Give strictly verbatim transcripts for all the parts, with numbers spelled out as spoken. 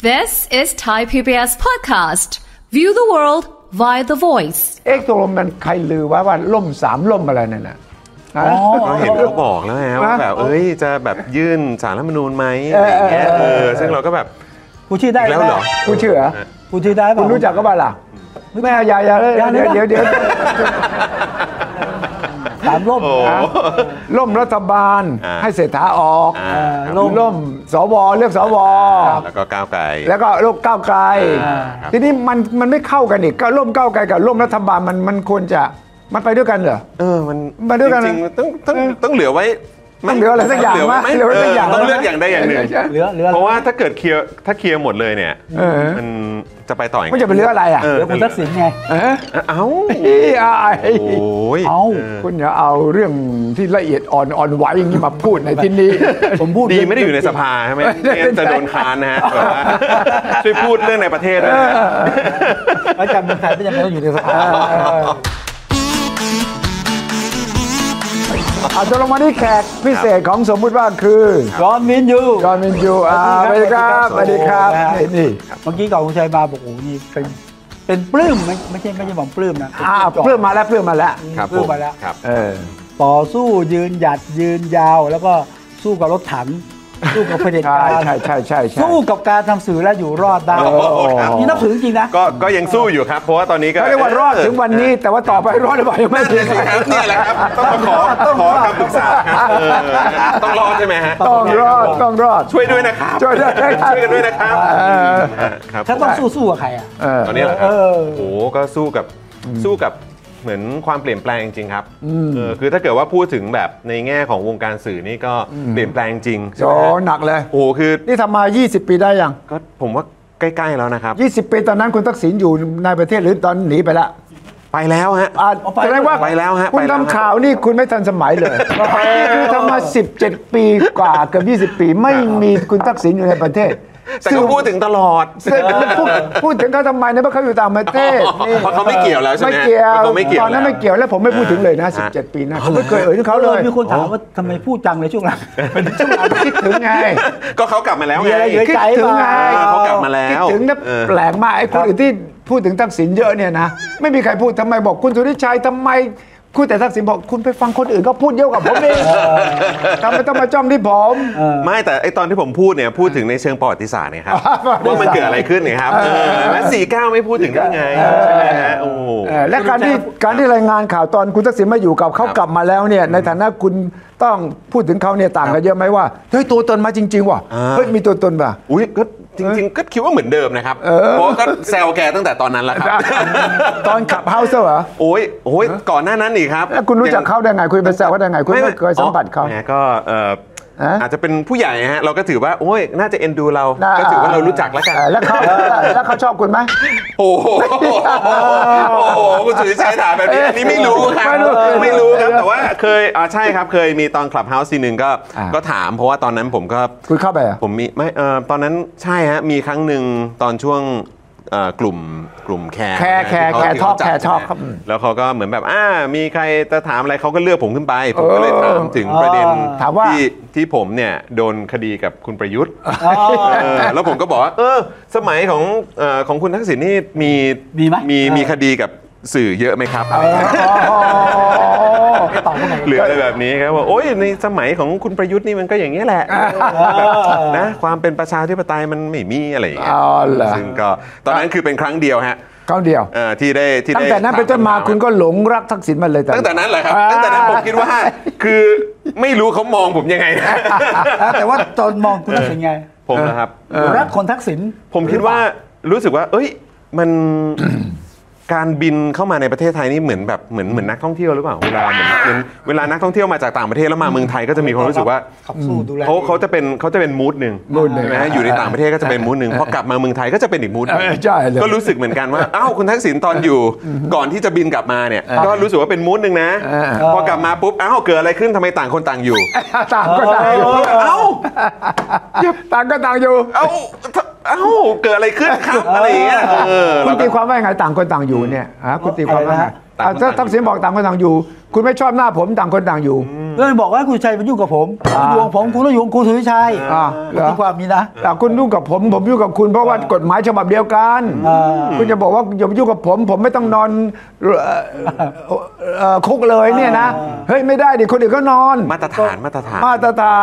This is Thai พี บี เอส podcast. View the world via the voice. เอ๊ะตกลงมันใครลือว่าว่าล่มสามล่มอะไรนั่นน่ะเราเห็นเขาบอกแล้วไงว่าแบบเอ้ยจะแบบยื่นศาลรัฐธรรมนูญไหมอะไรอย่างเงี้ยเออซึ่งเราก็แบบกูชื่อได้แล้วเหรอกูชื่อเหรอกูชื่อได้ป่ะคุณรู้จักก็บ้าล่ะไม่เอาอย่าอย่าเลยเดี๋ยวเดี๋ยวเดี๋ยวสามล่มล่มรัฐบาลให้เศรษฐาออกล่มสวเลือกสวแล้วก็ก้าวไกลแล้วก็ล่มก้าวไกลทีนี้มันมันไม่เข้ากันอีกก็ล่มก้าวไกลกับล่มรัฐบาลมันมันควรจะมันไปด้วยกันเหรอเออมันมาด้วยกันจริงๆต้องต้องต้องเหลือไว้ต้องเหลืออะไรสักอย่างไหมเหลือสักอย่างต้องเลือกอย่างใดอย่างหนึ่งเหลือเหลือเพราะว่าถ้าเกิดเคลียร์ถ้าเคลียร์หมดเลยเนี่ยมันจะไปต่อยังไงมันจะไปเหลืออะไรอ่ะเหลือคุณทักษิณไงเอ้าโอ้ยคุณอย่าเอาเรื่องที่ละเอียดอ่อนอ่อนไหวอย่างนี้มาพูดในที่นี้ผมพูดดีไม่ได้อยู่ในสภาใช่ไหมจะโดนค้านนะฮะช่วยพูดเรื่องในประเทศนะอาจารย์เมืองไทยไม่จำเป็นต้องอยู่ในสภาอาจจะลงมาที่แขกพิเศษของสมมุติว่าคือจอห์นวินยูจอห์นวินยูอ่าสวัสดีครับสวัสดีครับนี่เมื่อกี้ก่อนคุณชัยมาบอกโอ้นี่เป็นเป็นปลื้มไม่ไม่ใช่ไม่ใช่บอกปลื้มนะอ่าปลื้มมาแล้วปลื้มมาแล้วปลื้มมาแล้วเออต่อสู้ยืนหยัดยืนยาวแล้วก็สู้กับรถถังสู้กับเผด็จการใช่ใช่ใช่สู้กับการทำสื่อและอยู่รอดได้นี่นับถือจริงนะก็ก็ยังสู้อยู่ครับเพราะว่าตอนนี้ก็เรียกว่ารอดถึงวันนี้แต่ว่าต่อไปรอดหรือเปล่ายังไม่ถึงนี่แหละครับต้องมาขอต้องขอคำปรึกษาต้องรอดใช่ไหมฮะต้องรอดต้องรอดช่วยด้วยนะครับช่วยด้วยช่วยกันด้วยนะครับถ้าต้องสู้สู้กับใครอ่ะตอนนี้เหรอครับโอ้ก็สู้กับสู้กับเหมือนความเปลี่ยนแปลงจริงครับเออคือถ้าเกิดว่าพูดถึงแบบในแง่ของวงการสื่อนี่ก็เปลี่ยนแปลงจริงโอ้หนักเลยโอ้คือนี่ทำมายี่สิบปีได้ยังก็ผมว่าใกล้ๆแล้วนะครับยี่สิบปีตอนนั้นคุณทักษิณอยู่ในประเทศหรือตอนหนีไปละไปแล้วฮะแสดงว่าไปแล้วฮะคุณทำข่าวนี่คุณไม่ทันสมัยเลยคือทำมาสิบเจ็ดปีกว่าเกือบยี่สิบปีไม่มีคุณทักษิณอยู่ในประเทศแต่ก็พูดถึงตลอดพูดพูดถึงเขาทำไมเนี่ยเพราะเขาอยู่ต่างประเทศเพราะเขาไม่เกี่ยวแล้วใช่ไหมไม่เกี่ยวตอนนั้นไม่เกี่ยวแล้วผมไม่พูดถึงเลยนะสิบเจ็ดปีนะผมไม่เคยเอ่ยถึงเขาเลยมีคนถามว่าทำไมพูดจังเลยช่วงหลังเป็นช่วงหลังคิดถึงไงก็เขากลับมาแล้วไงคิดถึงไงเขากลับมาแล้วคิดถึงนะแปลกมากไอ้คนอื่นที่พูดถึงทักษิณเยอะเนี่ยนะไม่มีใครพูดทำไมบอกคุณสุริชัยทำไมคุณแต่ทักษิณบอกคุณไปฟังคนอื่นก็พูดเยอะกว่าผมเองทำไมต้องมาจ้องที่ผมไม่แต่ไอตอนที่ผมพูดเนี่ยพูดถึงในเชิงประวัติศาสตร์เนี่ยครับว่ามันเกิดอะไรขึ้นเนี่ยครับและสี่เก้าไม่พูดถึงได้ไงใช่ไหมฮะโอ้และการที่การที่รายงานข่าวตอนคุณทักษิณมาอยู่กับเขากลับมาแล้วเนี่ยในฐานะคุณต้องพูดถึงเขาเนี่ยต่างกันเยอะไหมว่าเฮ้ยตัวตนมาจริงๆว่ะเฮ้ยมีตัวตนป่ะอุ้ยก็จริงๆก็คิดว่าเหมือนเดิมนะครับเพราะก็แซวแกตั้งแต่ตอนนั้นแล้วครับตอนขับเฮาส์เหรอโอ้ยโอ้ยก่อนหน้านั้นอีกครับแล้วคุณรู้จักเขาได้ไงคุณไปแซวเขาได้ไงคุณไม่เคยสัมผัสเขาก็อาจจะเป็นผู้ใหญ่ฮะเราก็ถือว่าโอ้ยน่าจะเอ็นดูเราก็ถือว่าเรารู้จักแล้วกันแล้วเขาแล้วเขาชอบคุณไหมโอ้โหโอ้โหคุณสุริชัยถามแบบนี้อันนี้ไม่รู้ครับไม่รู้ครับแต่ว่าเคยอ่าใช่ครับเคยมีตอนคลับเฮาส์ทีนึงก็ก็ถามเพราะว่าตอนนั้นผมก็คุณเข้าไปอ่ะผมมีไม่เออตอนนั้นใช่ฮะมีครั้งหนึ่งตอนช่วงกลุ่มกลุ่มแคร์แคร์แคร์แคร์ทอล์กแคร์ทอล์กครับแล้วเขาก็เหมือนแบบอ่ามีใครจะถามอะไรเขาก็เลือกผมขึ้นไปผมก็เลยถามถึงประเด็นที่ที่ผมเนี่ยโดนคดีกับคุณประยุทธ์แล้วผมก็บอกว่าเออสมัยของของคุณทักษิณนี่มีมีมีคดีกับสื่อเยอะไหมครับหรืออะไรแบบนี้ครับว่าโอ้ยในสมัยของคุณประยุทธ์นี่มันก็อย่างนี้แหละนะความเป็นประชาธิปไตยมันไม่มีอะไรอย่างเงี้ยซึ่งก็ตอนนั้นคือเป็นครั้งเดียวฮะครั้งเดียวที่ได้ที่ตั้งแต่นั้นเป็นต้นมาคุณก็หลงรักทักษิณมาเลยตั้งแต่นั้นแหละครับตั้งแต่นั้นผมคิดว่าคือไม่รู้เขามองผมยังไงแต่ว่าตอนมองคุณทักษิณไงผมนะครับรักคนทักษิณผมคิดว่ารู้สึกว่าเอ้ยมันการบินเข้ามาในประเทศไทยนี่เหมือนแบบเหมือนเหมือนนักท่องเที่ยวหรือเปล่าเวลาเหมือนเวลานักท่องเที่ยวมาจากต่างประเทศแล้วมาเมืองไทยก็จะมีความรู้สึกว่าเขาเขาจะเป็นเขาจะเป็นมูดหนึ่งนะอยู่ในต่างประเทศก็จะเป็นมูดหนึ่งพอกลับมาเมืองไทยก็จะเป็นอีกมูดนึงก็รู้สึกเหมือนกันว่าอ้าวคุณทักษิณตอนอยู่ก่อนที่จะบินกลับมาเนี่ยก็รู้สึกว่าเป็นมูดหนึ่งนะพอกลับมาปุ๊บอ้าวเกิดอะไรขึ้นทำไมต่างคนต่างอยู่ต่างคนต่างอยู่เอ้าต่างก็ต่างอยู่เอ้าเอ้าเกิดอะไรขึ้นครับอะไรอย่างเงี้ยคุณตีความว่าไงต่างคนต่างอยู่เนี่ยฮะคุณตีความว่าไงถ้าทักษิณบอกต่างคนต่างอยู่คุณไม่ชอบหน้าผมต่างคนต่างอยู่เรื่องบอกว่าคุณชัยมายุ่งกับผมคุณอยู่ของผมคุณต้องอยู่ของคุณสุริชัยอ่าเหรอที่ความนี้นะแต่คุณยุ่งกับผมผมยุ่งกับคุณเพราะว่ากฎหมายฉบับเดียวกันอ่าคุณจะบอกว่าอย่ามายุ่งกับผม ผมไม่ต้องนอนเอ่อเอ่อคุกเลยเนี่ยนะเฮ้ยไม่ได้ดิคนอื่นก็นอนมาตรฐานมาตรฐานมาตรฐาน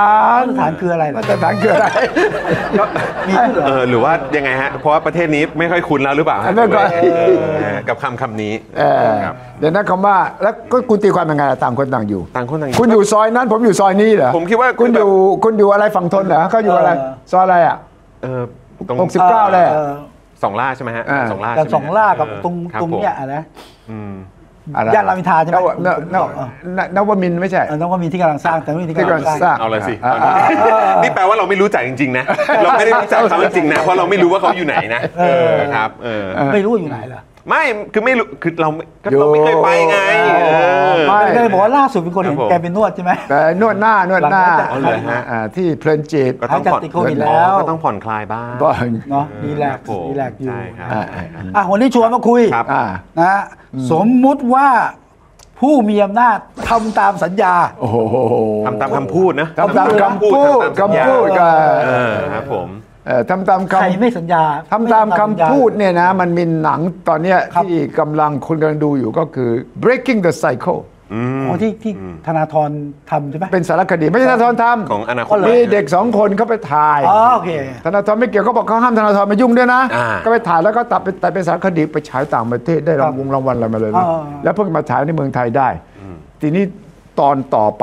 มาตรฐานคืออะไรล่ะมาตรฐานคืออะไรมีด้วยเหรอเออหรือว่ายังไงฮะเพราะว่าประเทศนี้ไม่ค่อยคุ้นแล้วหรือเปล่าฮะไม่ค่อยเออกับคำคำนี้เออครับเดี๋ยวนะคำว่าแล้วก็คุณตีความยังไงล่ะต่างคนต่างอยู่ต่างคนต่างคุณอยู่ซอยนั้นผมอยู่ซอยนี้เหรอผมคิดว่าคุณอยู่คุณอยู่อะไรฝั่งทนเหรอเขาอยู่อะไรเออซอยอะไรอ่ะเออตรงหกสิบเก้าเลยอะออสองล่าใช่ไหมฮะอ่าสองล่าแต่ใช่ไหมสองล่ากับเออตรงคบตรงเนี้ยอะนะอืมอะไรย่านรามอินทราใช่ไหมนวนนนนนวมินทร์ไม่ใช่เออต้องว่ามีที่กำลังสร้างแต่ไม่มีที่ที่กำกำลัลังงสร้างสร้างเอาเลยสิอ่าอ่าอ่านี่แปลว่าเราไม่รู้จักจริงๆนะ เราไม่ได้รู้จักเขาจริงๆนะ เพราะเราไม่รู้ว่าเขาอยู่ไหนนะ เออครับ เออไม่รู้ว่าอยู่ไหนเหรอไม่ คือไม่รู้ คือเราไม่ก็เราไม่เคยไปไงเออไม่ก็เลยบอกว่าล่าสุดเป็นคนเห็นครับผมแกเป็นนวดใช่ไหมแต่นวดหน้านวดหน้าหลังจากเอาเลยฮะอ่าที่เพลินจิตก็ต้องผ่อนหลังจากติดโควิดแล้วก็ต้องผ่อนคลายบ้างบ้างเนาะรีแลคกบซ์ผมรีแลกซ์อยู่ใช่ครับอ่าอ่าอ่ะวันนี้ชวนมาคุยครับอ่านะฮะสมมุติว่าผู้มีอำนาจทำตามสัญญาโอ้โหทำตามคำพูดนะทำตามคำพูดทำตามสัญญาคำพูดก็เออครับผมเอ่อทำตามใครคำไม่สัญญาทำตามคำพูดเนี่ยนะมันมีหนังตอนเนี้ยครับที่กำลังคุณกำลังดูอยู่ก็คือ breaking the cycle อ๋อที่ที่ธนาธรทำใช่ไหมเป็นสารคดีไม่ใช่ธนาธรทของอนาคตำมีเด็กสองคนเขาไปถ่ายอ๋อโอเคธนาธรไม่เกี่ยวเขาบอกเขาห้ามธนาธรมายุ่งด้วยนะอ่าก็ไปถ่ายแล้วก็ตัดไปตัดเป็นสารคดีไปฉายต่างประเทศได้รางวงรางวัลอะไรมาเลยนะอ่าแล้วเพิ่งมาฉายในเมืองไทยได้ ทีนี้ตอนต่อไป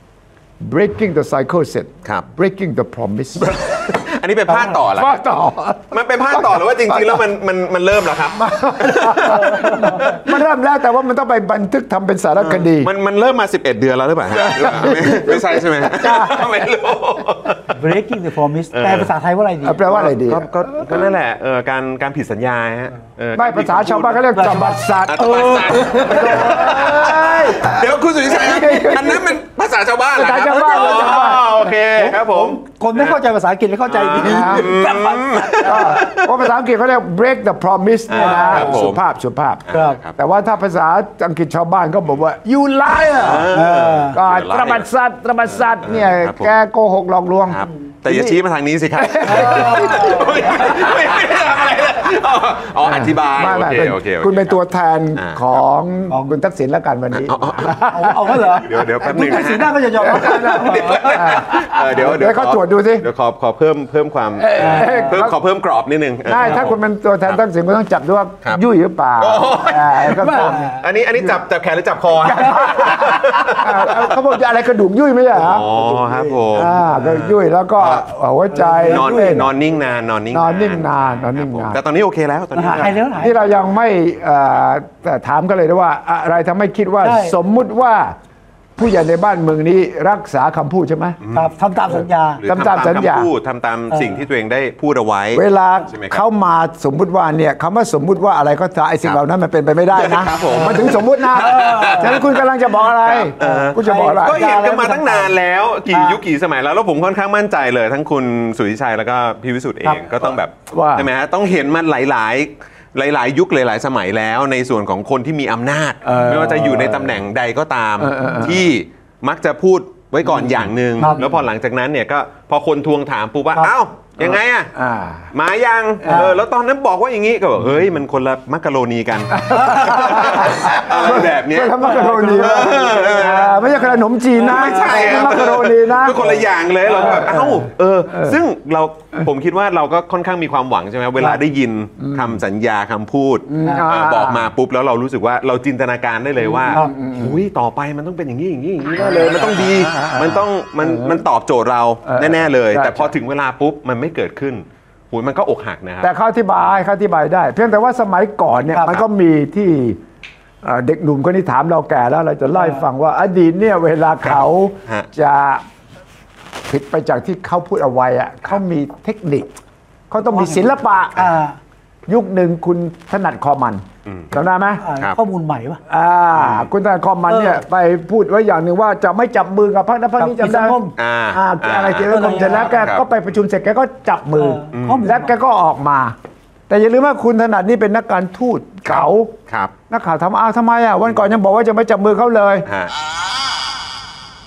breaking the cycle เสร็จครับ breaking the promise อันนี้เป็นภาคต่อเหรอว่าต่อมันเป็นภาคต่อหรือว่าจริงๆแล้วมันมันมันเริ่มแล้วครับมันเริ่มแล้วแต่ว่ามันต้องไปบันทึกทำเป็นสารคดีมันมันเริ่มมาสิบเอ็ดเดือนแล้วหรือเปล่าฮะหรือเปล่าไม่ไม่ใช่ใช่ไหมฮะไม่รู้ breaking the promise แปลภาษาไทยว่าอะไรดีแปลว่าอะไรดีก็ก็ก็นั่นแหละเออการการผิดสัญญาฮะเออไม่ภาษาชาวบ้านเขาเรียกจับบัตรสัตว์อัตบัตสัตว์เดี๋ยวคุณสุริชัยครับอันนั้นเป็นภาษาชาวบ้านเหรอครับภาษาชาวบ้านอ๋อภาษาชาวบ้านโอเคครับผมคนไม่เข้าใจภาษาอังกฤษเลยเข้าใจดีก็เพราะภาษาอังกฤษเขาเรียก break the promise เนี่ยนะครับผมสุภาพสุภาพครับแต่ว่าถ้าภาษาอังกฤษชาวบ้านก็บอกว่า you liar ก็ You liar ตระบัดสัตว์ตระบัดสัตว์เนี่ยครับผมแกโกหกหลอกลวงครับแต่อย่าชี้มาทางนี้สิครับไม่ไม่ไม่ได้ทำอะไรเลยอ๋ออธิบายไม่โอไม่เคเป็นโอเคโอเคคุณเป็นตัวแทนอ่าของคุณทักษิณแล้วกันวันนี้เอาเอาก็เหรอเดี๋ยวเดี๋ยวแป๊บหนึงคุณนะสีหน้าก็จะยอมรับได้นะเออเดี๋ยวเดี๋ยวเขาขอตรวจดูสิเดี๋ยวขอขอเพิ่มเพิ่มความเพิ่มขอเพิ่มกรอบนิดนึงได้ถ้าคุณเป็นตัวแทนทักษิณคุณต้องจับด้วยว่าครับยุ่ยหรือเปล่าโอ้ยอ่าก็ต้องอันนี้อันนี้จับจับแขนหรือจับคออ่าเขาบอกจะอะไรกระดูกยุ่ยไหมอ่ะอ๋อครับผมอ่าก็ยุ่ยแล้วก็หัวใจนอนเต้นอนนิ่งนานนอนนิ่งนอนนิ่งนานนอนนิ่งครับผมนานแต่ตอนนี้โอเคแล้วตอนนี้หายแล้วหายที่เรายังไม่เอ่อแต่ถามกันเลยนะว่าอะไรทำให้คิดว่าใช่สมมุติว่าผู้ใหญ่ในบ้านเมืองนี้รักษาคำพูดใช่ไหมครับทำตามสัญญาหรือทำตามสัญญาคำพูดทำตามสิ่งที่ตัวเองได้พูดเอาไว้เวลาใช่ไหมครับเขามาสมมุติว่าเนี่ยคำว่าสมมุติว่าอะไรก็ตามไอ้สิ่งเหล่านั้นมันเป็นไปไม่ได้นะครับผมมันถึงสมมุตินะฉะนั้นคุณกำลังจะบอกอะไรคุณจะบอกอะไรก็เห็นกันมาตั้งนานแล้วกี่ยุคกี่สมัยแล้วแล้วผมค่อนข้างมั่นใจเลย ทั้งคุณสุริชัยแล้วก็พี่วิสุทธ์เองก็ต้องแบบว่าใช่ไหมฮะต้องเห็นมาหลาย ๆ หลาย ๆ ยุคหลาย ๆ สมัยแล้วในส่วนของคนที่มีอำนาจ ไม่ว่าจะอยู่ในตำแหน่งใดก็ตาม ที่มักจะพูดไว้ก่อนอย่างหนึ่งครับแล้วพอหลังจากนั้นเนี่ยก็พอคนทวงถามปุ๊บว่าครับเอ้ายังไงอะอ่ามายังเออแล้วตอนนั้นบอกว่าอย่างนี้ก็บอกเฮ้ยมันคนละมักกะโรนีกันอะไรแบบเนี้ยไม่ทำมักกะโรนีนะอ่าไม่ใช่ขนมจีนนะไม่ใช่ครับมักกะโรนีนะคือคนละอย่างเลยเราก็แบบเอ้าเออ ซึ่งเราผมคิดว่าเราก็ค่อนข้างมีความหวังใช่ไหมเวลาได้ยินคำสัญญาคำพูดอ่าเออบอกมาปุ๊บแล้วเรารู้สึกว่าเราจินตนาการได้เลยว่าครับอุ้ยต่อไปมันต้องเป็นอย่างนี้อย่างนี้อย่างนี้แน่เลยมันต้องดีมันต้องมันมันตอบโจทย์เราแน่ๆเลย แต่พอถึงเวลาปุ๊บมันไม่เกิดขึ้นหูยมันก็อกหักนะครับแต่เขาอธิบายเขาอธิบายได้ เพียงแต่ว่าสมัยก่อนเนี่ยครับมันก็มีที่เอ่อเด็กหนุ่มคนนี้ถามเราแก่แล้วเราจะเล่าให้ฟังว่าอดีตเนี่ยเวลาเขาฮะจะผิดไปจากที่เขาพูดเอาไว้อะเขามีเทคนิคเขาต้องมีศิลปะอ่ายุคหนึ่งคุณถนัดคอมันจำได้ไหมอ่าครับข้อมูลใหม่ปะอ่าคุณถนัดคอมันเนี่ยเออไปพูดไว้อย่างหนึ่งว่าจะไม่จับมือกับพรรคนั้นพรรคนี้กับจำได้กิจสังคมอ่าอ่าอะไรเกี่ยวกับสังคมเสร็จแล้วแกครับก็ไปประชุมเสร็จแกก็จับมือเออข้อมูลแล้วแกก็ออกมา แต่อย่าลืมว่าคุณถนัดนี่เป็นนักการทูตเก๋าครับนักข่าวถามอ้าวทำไมอ่ะวันก่อนยังบอกว่าจะไม่จับมือเขาเลยฮะ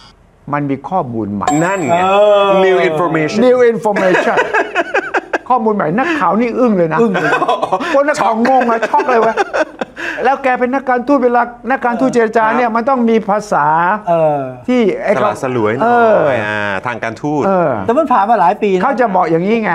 มันมีข้อมูลใหม่นั่นไง new information new information ข้อมูลใหม่นักข่าวนี่อึ้งเลยนะอึ้งเลยคนนักข่าวงงอะช็อกเลยเว้ยแล้วแกเป็นนักการทูตเวลานักการทูตเจรจาเนี่ยมันต้องมีภาษาที่ไอ้สละสลวยหน่อยทางการทูตแต่มันผ่านมาหลายปีเขาจะบอกอย่างนี้ไง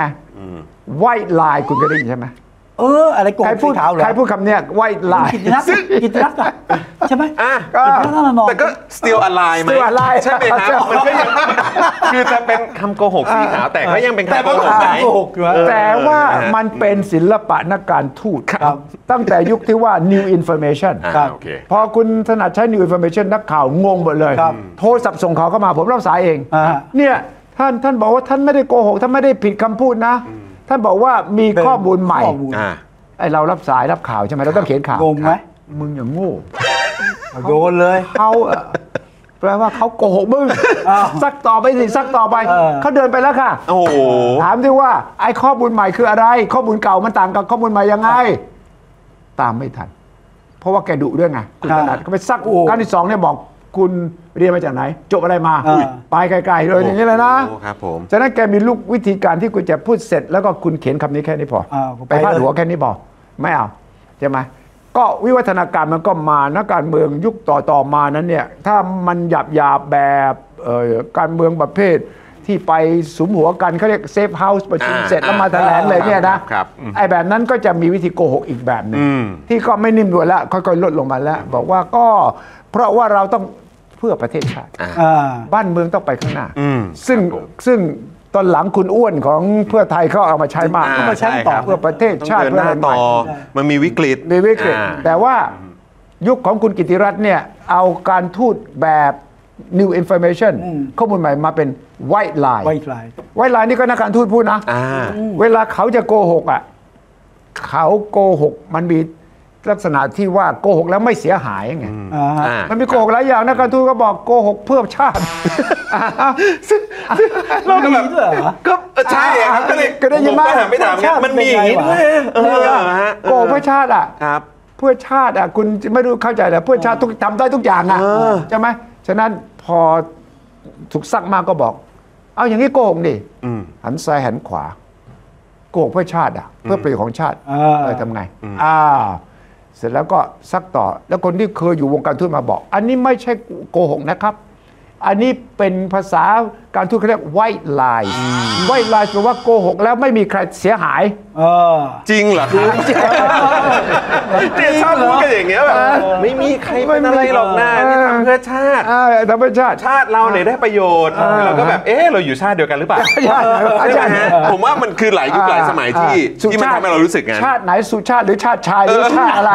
white lie คุณเคยได้ยินใช่ไหมเอออะไรโกงสีขาวเหรอใครพูดคำเนี้ย white lie กิจนัทกิจนัทใช่ไหมแต่ก็ still alive ไหมใช่ไหมครับมันก็ยังคือจะเป็นคำโกหกสีขาวแต่ก็ยังเป็นคำโกหกไหมแต่ว่ามันเป็นศิลปะนักการทูตตั้งแต่ยุคที่ว่า new information พอคุณถนัดใช้ new information นักข่าวงงหมดเลยโทรศัพท์ส่งข่าวเข้ามาผมรับสายเองเนี่ยท่านท่านบอกว่าท่านไม่ได้โกหกท่านไม่ได้ผิดคำพูดนะท่านบอกว่ามีข้อมูลใหม่ไอเรารับสายรับข่าวใช่ไหมเราต้องเขียนข่าวงงไหมมึงอย่างโง่โดนเลยเขาแปลว่าเขาโกหกมึงซักต่อไปสิซักต่อไปเขาเดินไปแล้วค่ะโอ้ถามด้วยว่าไอข้อมูลใหม่คืออะไรข้อมูลเก่ามันต่างกับข้อมูลใหม่ยังไงตามไม่ทันเพราะว่าแกดุด้วยไงคุณขนาดเขาไปซักครั้งที่สองเนี่ยบอกคุณเรียนมาจากไหนจบอะไรมาไปไกลๆเลยอย่างนี้เลยนะครับผมฉะนั้นแกมีลูกวิธีการที่คุณจะพูดเสร็จแล้วก็คุณเขียนคำนี้แค่นี้พอไปพาดหัวแค่นี้พอไม่เอาใช่ไหมก็วิวัฒนาการมันก็มานักการเมืองยุคต่อๆมานั้นเนี่ยถ้ามันหยาบหยาบแบบการเมืองประเภทที่ไปสุมหัวกันเขาเรียกเซฟเฮาส์ประชุมเสร็จแล้วมาแถลงเลยเนี่ยนะไอ้แบบนั้นก็จะมีวิธีโกหกอีกแบบนึงที่ก็ไม่นิ่มนวลแล้วค่อยๆลดลงมาแล้วบอกว่าก็เพราะว่าเราต้องเพื่อประเทศชาติบ้านเมืองต้องไปข้างหน้าซึ่งซึ่งตอนหลังคุณอ้วนของเพื่อไทยเขาเอามาใช้มากเอามาใช้ต่อเพื่อประเทศชาติเพื่อต่อมันมีวิกฤตมีวิกฤตแต่ว่ายุคของคุณกิติรัตน์เนี่ยเอาการทูตแบบ new information ข้อมูลใหม่มาเป็น white lie white lie white lie นี่ก็นักการทูตพูดนะเวลาเขาจะโกหกอ่ะเขาโกหกมันมีลักษณะที่ว่าโกหกแล้วไม่เสียหายไงมันมีโกหกหลายอย่างนักการทูตก็บอกโกหกเพื่อชาติเราก็แบบก็ใช่ครับก็เลยก็ได้ยินมากไม่ถามมันมีอย่างนี้ด้วยโกหกเพื่อชาติอ่ะเพื่อชาติอ่ะคุณไม่รู้เข้าใจแต่เพื่อชาติทุกทำได้ทุกอย่างอ่ะใช่ไหมฉะนั้นพอถูกซักมาก็บอกเอาอย่างนี้โกหกดิหันซ้ายหันขวาโกหกเพื่อชาติอ่ะเพื่อประโยชน์ของชาติเออทำไงอ่าเสร็จแล้วก็ซักต่อแล้วคนที่เคยอยู่วงการทูตมาบอกอันนี้ไม่ใช่โกหกนะครับอันนี้เป็นภาษาการทูตเขาเรียก white lie white lie แปลว่าโกหกแล้วไม่มีใครเสียหายจริงเหรอครับเนี่ยชอบพูดกันอย่างเงี้ยแบบไม่มีใครเป็นอะไรหรอกนะที่ทำเพื่อชาติทำเพื่อชาติชาติเราเนี่ยได้ประโยชน์เราก็แบบเอ๊ะเราอยู่ชาติเดียวกันหรือเปล่าใช่ไหมฮะผมว่ามันคือหลายยุคหลายสมัยที่ที่มันทำให้เรารู้สึกไงชาติไหนสุชาติหรือชาติชายหรือชาติอะไร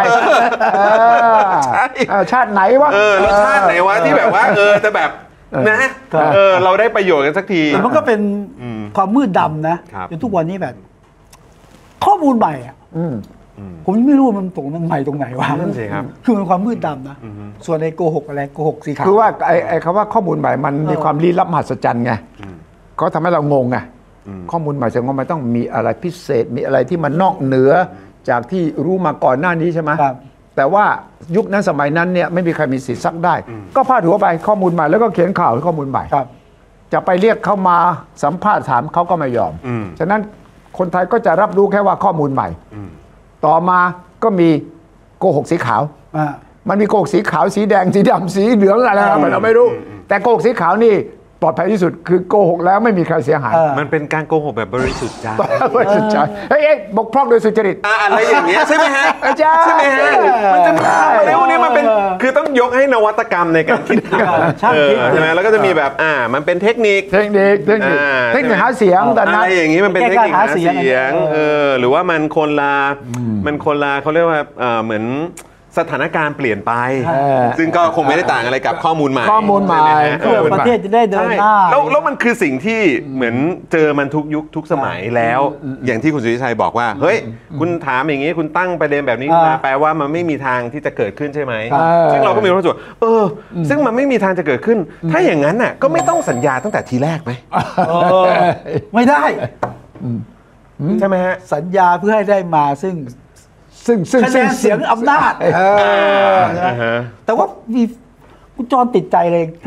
ชาติไหนวะเออแล้วชาติไหนวะที่แบบว่าเออจะแบบนะเออเราได้ประโยชน์กันสักทีแต่มันก็เป็นความมืดดำนะจนทุกวันนี้แบบข้อมูลใหม่อ่ะผมไม่รู้มันตรงมันใหม่ตรงไหนวะนั่นสิครับคือมันความมืดดำนะส่วนในโกหกอะไรโกหกสีขาวคือว่าไอ้ไอ้คำว่าข้อมูลใหม่มันมีความลี้ลับมหัศจรรย์ไงเขาทำให้เรางงไงข้อมูลใหม่แสดงว่ามันต้องมีอะไรพิเศษมีอะไรที่มันนอกเหนือจากที่รู้มาก่อนหน้านี้ใช่ไหมแต่ว่ายุคนั้นสมัยนั้นเนี่ยไม่มีใครมีสิทธิ์ซักได้ก็พาดหัวไปข้อมูลใหม่แล้วก็เขียนข่าวข้อมูลใหม่จะไปเรียกเขามาสัมภาษณ์ถามเขาก็ไม่ยอมฉะนั้นคนไทยก็จะรับรู้แค่ว่าข้อมูลใหม่ต่อมาก็มีโกหกสีขาวมันมีโกหกสีขาวสีแดงสีดำสีเหลืองอะไรเราไม่รู้แต่โกหกสีขาวนี่ปลอดภัยที่สุดคือโกหกแล้วไม่มีใครเสียหายมันเป็นการโกหกแบบบริสุทธิ์ใจบริสุทธิ์ใจเฮ้ยบกพร่องโดยสุจริตอะไรอย่างเงี้ยใช่ไหมฮะใช่ไหมฮะมันจะมาแล้วนี่มันเป็นคือต้องยกให้นวัตกรรมในการคิดใช่ไหมแล้วก็จะมีแบบอ่ามันเป็นเทคนิคเทคนิคเทคนิคเทคนิคหาเสียงแต่นั้นอะไรอย่างงี้มันเป็นเทคนิคหาเสียงเออหรือว่ามันคนละมันคนละเขาเรียกว่าเหมือนสถานการณ์เปลี่ยนไปซึ่งก็คงไม่ได้ต่างอะไรกับข้อมูลใหม่ข้อมูลใหม่เพื่อประเทศจะได้เดินหน้าแล้วแล้วมันคือสิ่งที่เหมือนเจอมันทุกยุคทุกสมัยแล้วอย่างที่คุณสุริชัยบอกว่าเฮ้ยคุณถามอย่างนี้คุณตั้งประเด็นแบบนี้มาแปลว่ามันไม่มีทางที่จะเกิดขึ้นใช่ไหมซึ่งเราก็มีความรู้สึกเออซึ่งมันไม่มีทางจะเกิดขึ้นถ้าอย่างนั้นน่ะก็ไม่ต้องสัญญาตั้งแต่ทีแรกไหมไม่ได้ใช่ไหมฮะสัญญาเพื่อให้ได้มาซึ่งซึ่งซึ่งเสียงอำนาจแต่ว่ามีคุณจรติดใจเลยที่แบบ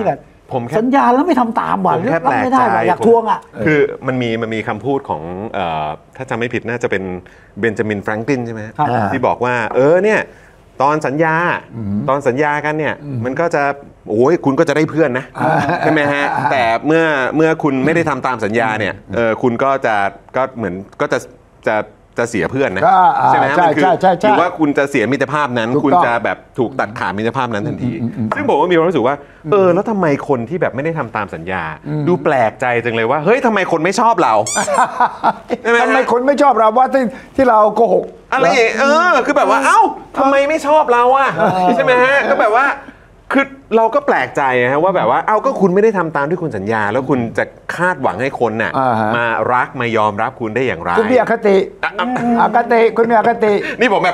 ผมแค่สัญญาแล้วไม่ทำตามว่ะผมแค่รับไม่ได้แปลกใจว่ะอยากทวงอ่ะคือมันมีมันมีคำพูดของเอ่อถ้าจำไม่ผิดน่าจะเป็นเบนจามินแฟรงคลินใช่ไหมครับที่บอกว่าเออเนี่ยตอนสัญญาตอนสัญญากันเนี่ยมันก็จะโอ้ยคุณก็จะได้เพื่อนนะใช่ไหมฮะแต่เมื่อเมื่อคุณไม่ได้ทำตามสัญญาเนี่ยเออคุณก็จะก็เหมือนก็จะจะจะเสียเพื่อนนะก็อ่าใช่ไหมฮะใช่มันคือใช่ใช่ใช่หรือว่าคุณจะเสียมิตรภาพนั้นถูกต้องคุณจะแบบถูกตัดขาดมิตรภาพนั้นทันที ซึ่งผมก็มีความรู้สึกว่าเออแล้วทำไมคนที่แบบไม่ได้ทำตามสัญญา ดูแปลกใจจังเลยว่าเฮ้ยทำไมคนไม่ชอบเรา ใช่ไหมฮะทำไมคนไม่ชอบเราว่าที่ที่เราโกหกอะไรอย่างเงี้ยเออคือแบบว่าเอ้าทำไมไม่ชอบเราอ่ะใช่ไหมฮะก็แบบว่าคือเราก็แปลกใจฮะว่าแบบว่าเอ้าก็คุณไม่ได้ทำตามที่คุณสัญญา แล้วคุณจะคาดหวังให้คนน่ะอ่าฮะมารักมายอมรับคุณได้อย่างไรคุณมีอคติอคติคุณมีอคตินี่ผมแบบ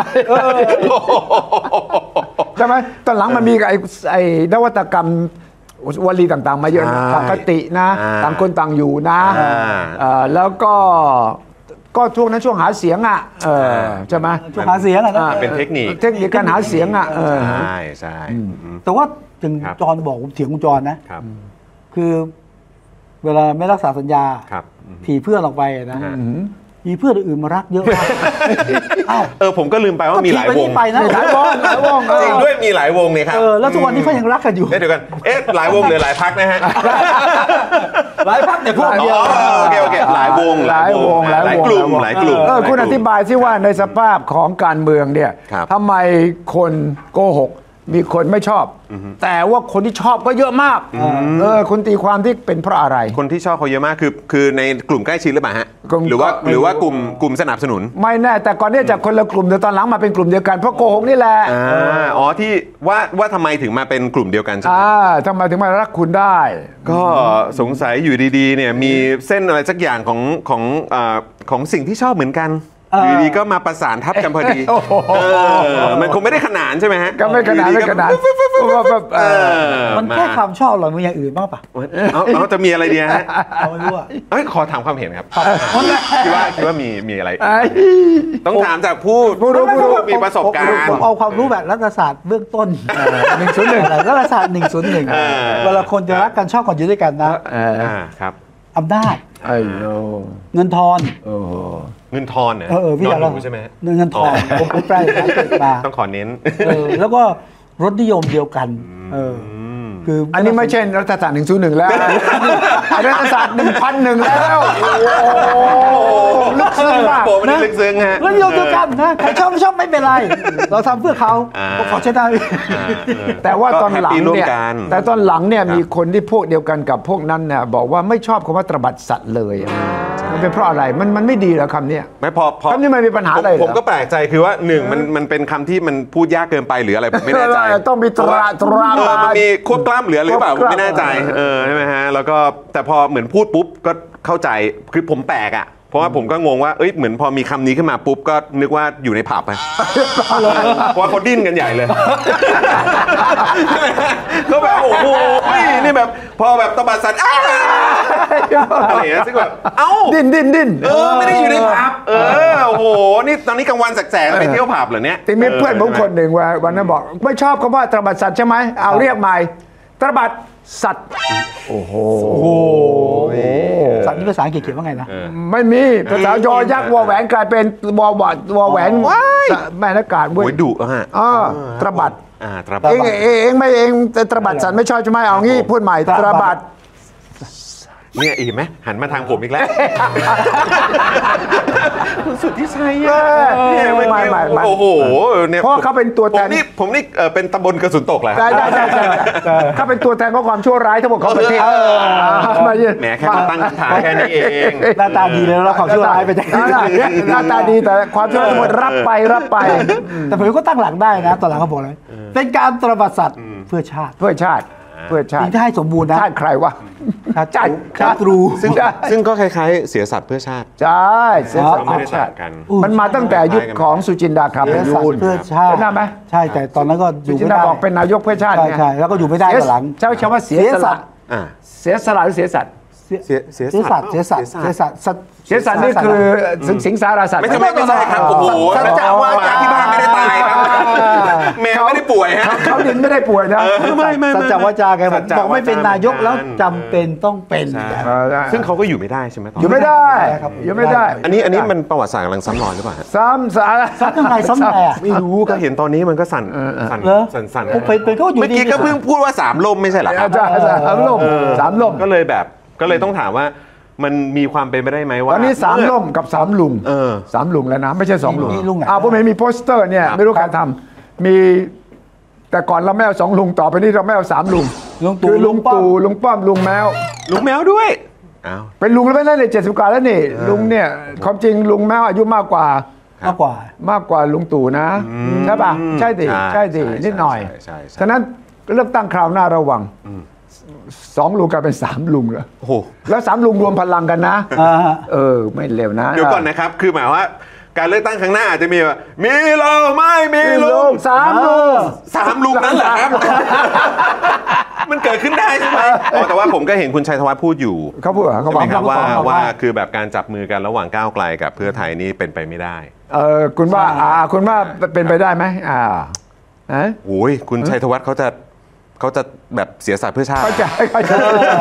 ใช่ไหมตอนหลังมันมีไอ้ไอ้นวัตกรรมวลีต่างๆ มาเยอะนะใช่อคตินะอ่าต่างคนต่างอยู่นะอ่าเอ่อแล้วก็ก็ช่วงนั้นช่วงหาเสียงอ่ะเออใช่ไหมช่วงหาเสียงอะนะอ่าเป็นเทคนิคเทคนิคการหาเสียงอ่ะเออใช่ใช่อืมแต่ว่าถึงครับจรบอกผมเถียงคุณจรนะครับคือ เวลาไม่รักษาสัญญาครับผีเพื่อนออกไปนะฮะมีเพื่อนอื่นมารักเยอะมากอ้าวเออผมก็ลืมไปว่ามีหลายวงก็ทิ้งไปนี่ไปนะหลายวงหลายวงเออจริงด้วยมีหลายวงเนี่ยครับเออแล้วทุกวันนี้เขายังรักกันอยู่เอ๊ะเดี๋ยวกันเอ๊ะหลายวงหรือหลายพักนะฮะหลายพักแต่พวกอ๋เดียวอโอเคโอเคหลายวงหลายวงหลายกลุ่มหลายกลุ่มเออคุณอธิบายที่ว่าในสภาพของการเมืองเนี่ยครับทำไมคนโกหกมีคนไม่ชอบ แต่ว่าคนที่ชอบก็เยอะมากเออคุณตีความที่เป็นเพราะอะไรคนที่ชอบเขาเยอะมากคือคือในกลุ่มใกล้ชิดหรือเปล่าฮะกลุ่มหรือว่าไม่รู้หรือว่ากลุ่มกลุ่มสนับสนุนไม่แน่แต่ก่อนเนี่ยจากคนละกลุ่มแต่ตอนหลังมาเป็นกลุ่มเดียวกันเพราะโกหกนี่แหละอ่าอ๋อที่ว่าว่าทำไมถึงมาเป็นกลุ่มเดียวกันใช่ไหมอ่าทำไมถึงมารักคุณได้ก็สงสัยอยู่ดีๆเนี่ยมีเส้นอะไรสักอย่างของของอ่าของสิ่งที่ชอบเหมือนกันเออออยู่ดีก็มาประสานทับกันพอดีโอ้โหเออมันคงไม่ได้ขนานใช่ไหมฮะก็ไม่ขนาดอยู่ไม่ๆขนาดก็เอเอออมันแค่ความชอบเรามันอย่างอื่นบ้างปะเอาเอาจะมีอะไรดีฮะเราไม่รู้อะเอ้ยขอถามความเห็นครับคิดว่าคิดว่ามีมีอะไรไอ้ต้องถามจากผู้ผู้รู้ผู้ผู้รู้มีประสบการผณ์มเอาความรู้แบบรัฐศาสตร์เบื้องต้นหนึ่งศูนย์หนึ่งรัฐศาสตร์หนึ่งศูนย์หนึ่งเออเวลาคนจะรักกันชอบกันอยู่ด้วยกันนะเอออ่าครับอำนาจไอ้โยเงินทอนโอ้โหเงินทอนเนี่ยเออเออพี่นออนยากหเล่านูใช่ไหมฮะเงินทอนผมผมแปลภาษาอังกฤษมาต้องขอเน้นเออแล้วก็รสนิยมเดียวกันเออคืออันนี้ไม่ใช่รัฐศาสตร์หนึ่งศูนย์หนึ่งแล้วอันนี้รัฐศาสตร์หนึ่งพันหนึ่งแล้วโอ้โหลึกซึ้งมากโปรมันนี่ลึกซึ้งฮะรสนิยมเดียวกันนะใครชอบไม่ชอบไม่เป็นไร เราทำเพื่อเขาอ่าก็ขอใช้ได้แต่ว่าตอนหลังก็แฮปปี้ร่วมเนี่ยกันแต่ตอนหลังเนี่ยครับมีคนที่พวกเดียวกันกับพวกนั้นเนี่ยบอกว่าไม่ชอบคำว่าตระบัดสัตว์เลยอะมันเป็นเพราะอะไรมันมันไม่ดีเหรอคำเนี้ยไม่พอพอคำนี้มันมีปัญหาอะไรเหรอผมก็แปลกใจคือว่าหนึ่งมันมันเป็นคำที่มันพูดยากเกินไปหรืออะไรผมไม่แน่ใจเออต้องมีตราตราเออมันมีควบกล้ามเหลือหรือเปล่าคผวบกล้ามมไม่แน่ใจเออใช่ไหมฮะแล้วก็แต่พอเหมือนพูดปุ๊บก็เข้าใจคือผมแปลกอ่ะเพราะว่าผมก็งงว่าเอ้ยเหมือนพอมีคำนี้ขึ้นมาปุ๊บก็นึกว่าอยู่ในผับไงเพราะว่าเขาดิ้นกันใหญ่เลยเขาแบบโอ้โหนี่แบบพอแบบตบัดสัตว์อ้าอะไรอย่างเงี้ยซึ่งแบบเอ้าดิ้นดิ้นดิ้นเออไม่ได้อยู่ในผับเออโอ้โหนี่ตอนนี้กลางวันแสกๆไปเที่ยวผับเหรอเนี่ยทีนี้เพื่อนผมคนหนึ่งว่าวันนั้นบอกไม่ชอบคำว่าตระบัดสัตว์ใช่ไหมเอาเรียกใหม่ตระบัดสัตว์โอ้โหสัตว์นี่ภาษาอังกฤษเขียนว่าไงนะไม่มีภาษายอยักษ์วอแหวนกลายเป็นวอวอวอแหวนแม่นากาศเว้ยโอ้ยดุอะฮะอ่าตระบัดอ่าตระบัดเองเองเองไม่เองแต่ตระบัดสัตว์ไม่ชอบใช่ไหมเอางี้พูดใหม่ตระบัดเนี่ยอีกไหมหันมาทางผมอีกแล้วคุณสุทธิชัยอะเนี่ยเมื่อไม่กี้ไม่ไม่โอ้โหเนี่ยเพราะเขาเป็นตัวแทนผมนี่ผมนี่เอ่อเป็นตำบลกระสุนตกแหละใช่ใช่ใช่ใช่เขาเป็นตัวแทนของความชั่วร้ายทั้งหมดของประเทศมาเยอะแหมแค่มาตั้งคำถามแค่นี้เองหน้าตาดีเลยแล้วเราความชั่วร้ายไปจากหน้าตาหน้าตาดีแต่ความชั่วร้ายทั้งหมดรับไปรับไปแต่ผมก็ตั้งหลักได้นะตอนหลังเขาบอกเลยเป็นการตระบัดสัตว์เพื่อชาติเพื่อชาติเพื่อชาจติริงถ้าให้สมบูรณ์นะชาติใครวะชาติชาติชาติตรูซึ่งซึ่งก็คล้ายๆเสียสัตว์เพื่อชาติใช่เสียสัตก็ว์ไม่เพื่อได้ชาต่างติกันมันมาตั้งแต่ยุคของสุจินดาคำเสียพสัตยูนว์เพื่อชาติจำได้ไหมใช่แต่ตอนนั้นก็อสุยู่จินไม่ดาได้บอกเป็นนายกเพื่อชาติใช่ไงใช่แล้วก็อยู่ไม่ได้ตอนหลังใช้คำว่าเสียสละอ่าเสียสละหรือเสียสัตว์เสียเสียเสียสัสัตตว์ว์เสียสัตว์เสียสัตว์สัตว์เสียสัตว์นี่คือสิงสิงสารสัตว์ไม่ใช่ไม่ใช่ครับโอ้โหสัจจะวาจาหมาที่บ้านไม่ได้ตายครับแมวไม่ได้ป่วยฮะเขาดินไม่ได้ป่วยนะเออไม่ไม่สัจจวาจาแกบอกสัจจวาจาบอกไม่เป็นนายกแล้วเหมือนกันจำเป็นต้องเป็นใช่เออได้ซึ่งเขาก็อยู่ไม่ได้ใช่ไหมตอนอยู่ไม่ได้ครับอยู่ไม่ได้อันนี้อันนี้มันประวัติศาสตร์กำลังซ้ำรอยหรือเปล่าฮะซ้ำสารซ้ำทำไมซ้ำไงอ่ะไม่รู้ก็เห็นตอนนี้มันก็สั่นสั่นเหรอสั่นสั่นผมเป็นเป็นเขาอยู่เมื่อดีกี้ก็เพิ่งพูดว่าสามลมไม่ใช่เหรอครับอาจารย์สามลมสามลมก็เลยแบบก็เลยต้องถามว่ามันมีความเป็นไปได้ไหมตว่าอนนี้สามลมกับสามลุงเออสามลุงแล้วนะไม่ใช่สองลุงมีลุงไหนอ่าผมเห็นมีโปสเตอร์เนี่ยครับไม่รู้ใครทำมีแต่ก่อนเราไม่เอาสองลุงต่อไปนี้เราไม่เอาสามลุงลุงตู่คือลุงลุงป้อมตู่ลุงป้อมลุงแมวลุงแมวด้วยอ้าวเป็นลุงแล้วไม่ได้เลยเจ็ดสิบกว่าแล้วนี่ลุงเนี่ยความจริงลุงแมวอายุมากกว่ามากกว่ามากกว่าลุงตู่นะใช่ป่ะใช่ดิใช่ดินิดหน่อยใช่ใช่ใช่ฉะนั้นเลือกตั้งคราวหน้าระวังสองลุงกลายเป็นสามลุงแล้วโอ้โหแล้วสามลุงรวมพลังกันนะอ่าฮะเออไม่เร็วนะเดี๋ยวก่อนนะครับ คือหมายว่าการเลือกตั้งครั้งหน้าอาจจะมีว่ามีเราไม่มีลุงสามลุงสามลุงนั่นเหรอครับ มันเกิดขึ้นได้ใช่ไหมอ๋อแต่ว่าผมก็เห็นคุณชัยธวัฒน์พูดอยู่เขาพูดเหรอเขาใช่บไหอมกครับว่าเขาบอกว่าว่าคือแบบการจับมือกันระหว่างก้าวไกลกับเพื่อไทยนี่เป็นไปไม่ได้เออคุณว่าอ่าคุณว่าเป็นไปได้ไหมอ่าฮะโอ้ยคุณชัยธวัฒน์เขาจะเขาจะแบบเสียสัตว์เพื่อชาติเข้าใจเข้าใจ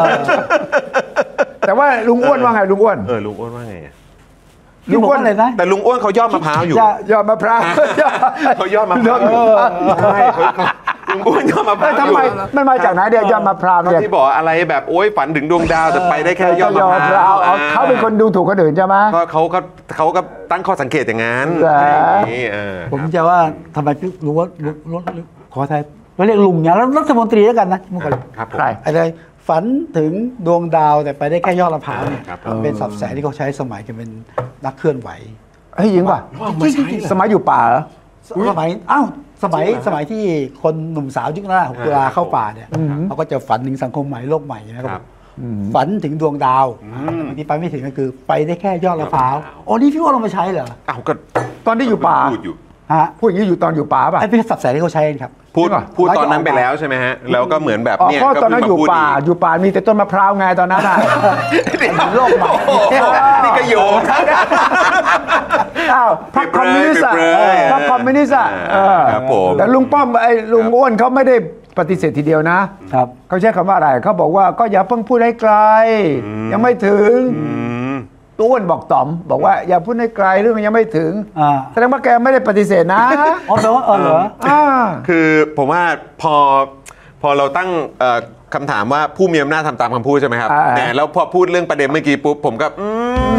แต่ว่าลุงอ้วนว่าไงลุงอ้วนเออลุงอ้วนว่าไงอะลุงบอกว่าอะไรนะแต่ลุงอ้วนเขายอดมะพร้าวอยู่อย่ายอดมะพร้าวเขายอดมะพร้าวอยู่ใช่เขาเขาลุงอ้วนยอดมะพร้าวทำไมมันมาจากไหนเดี๋ยวยอดมะพร้าวเนี่ยที่บอกอะไรแบบโอ๊ยฝันถึงดวงดาวแต่ไปได้แค่ยอดมะพร้าวเอาเขาเป็นคนดูถูกคนอื่นใช่ไหมก็เขาก็เขาก็ตั้งข้อสังเกตอย่างนั้นเหรออย่างนี้เออผมจะว่าทำไมรู้ว่าลุงลุงลุงขอไทยเราเรียกลุงเนี่ยแล้วรัฐมนตรีแล้วกันนะเมื่อก่อนครับผมใครอะไรฝันถึงดวงดาวแต่ไปได้แค่ยอดมะพร้าวเนี่ยครับเป็นศัพท์แสงที่เขาใช้สมัยจะเป็นนักเคลื่อนไหวเฮ้ยยิงป่ะสมัยอยู่ป่าเหรอสมัยอ้าวสมัยสมัยที่คนหนุ่มสาวยุคนั้นหกตุลาเข้าป่าเนี่ยเขาก็จะฝันถึงสังคมใหม่โลกใหม่นะคครัรับบ ฝันถึงดวงดาวบางทีไปไม่ถึงก็คือไปได้แค่ยอดมะพร้าวอ๋อนี่พี่ว่าเรามาใช้เหรออ้าวก็ตอนที่อยู่ป่าพูดอยู่ฮะพูดอย่างนี้อยู่ตอนอยู่ป่าป่ะไอ้เป็นศัพท์แสงที่เขาใช้ครับพูดจริงเหรอพูดตอนนั้นไปแล้วใช่ไหมฮะแล้วก็เหมือนแบบอ๋อเนี่ยเพราะตอนนั้นอยู่ก็เพิ่งมป่าพูดอยู่ป่ามีแต่ต้นมะพร้าวไงตอนนั้นอ่ะโลกใหม่นี่ก็โยงอ้าวพรรคคอมมิวนิสต์อะเปรยๆเออพรรคคอมมิวนิสต์อะเออครับผมแต่ลุงป้อมไอ้ลุงอ้วนเขาไม่ได้ปฏิเสธทีเดียวนะครับ เขาใช้คำว่าอะไรเขาบอกว่าก็อย่าเพิ่งพูดให้ไกล ยังไม่ถึงอืมตัวอ้วนบอกต๋อม บอกว่าอย่าพูดให้ไกลเรื่องมันยังไม่ถึงอ่าแสดงว่าแกไม่ได้ปฏิเสธนะอ๋อแปลว่าเออเหรออ่าคือผมว่าพอพอเราตั้งเอ่อคำถามว่าผู้มีอำนาจทำตามคำพูดใช่ไหมครับอ่าแต่แล้วพอพูดเรื่องประเด็นเมื่อกี้ปุ๊บผมก็อื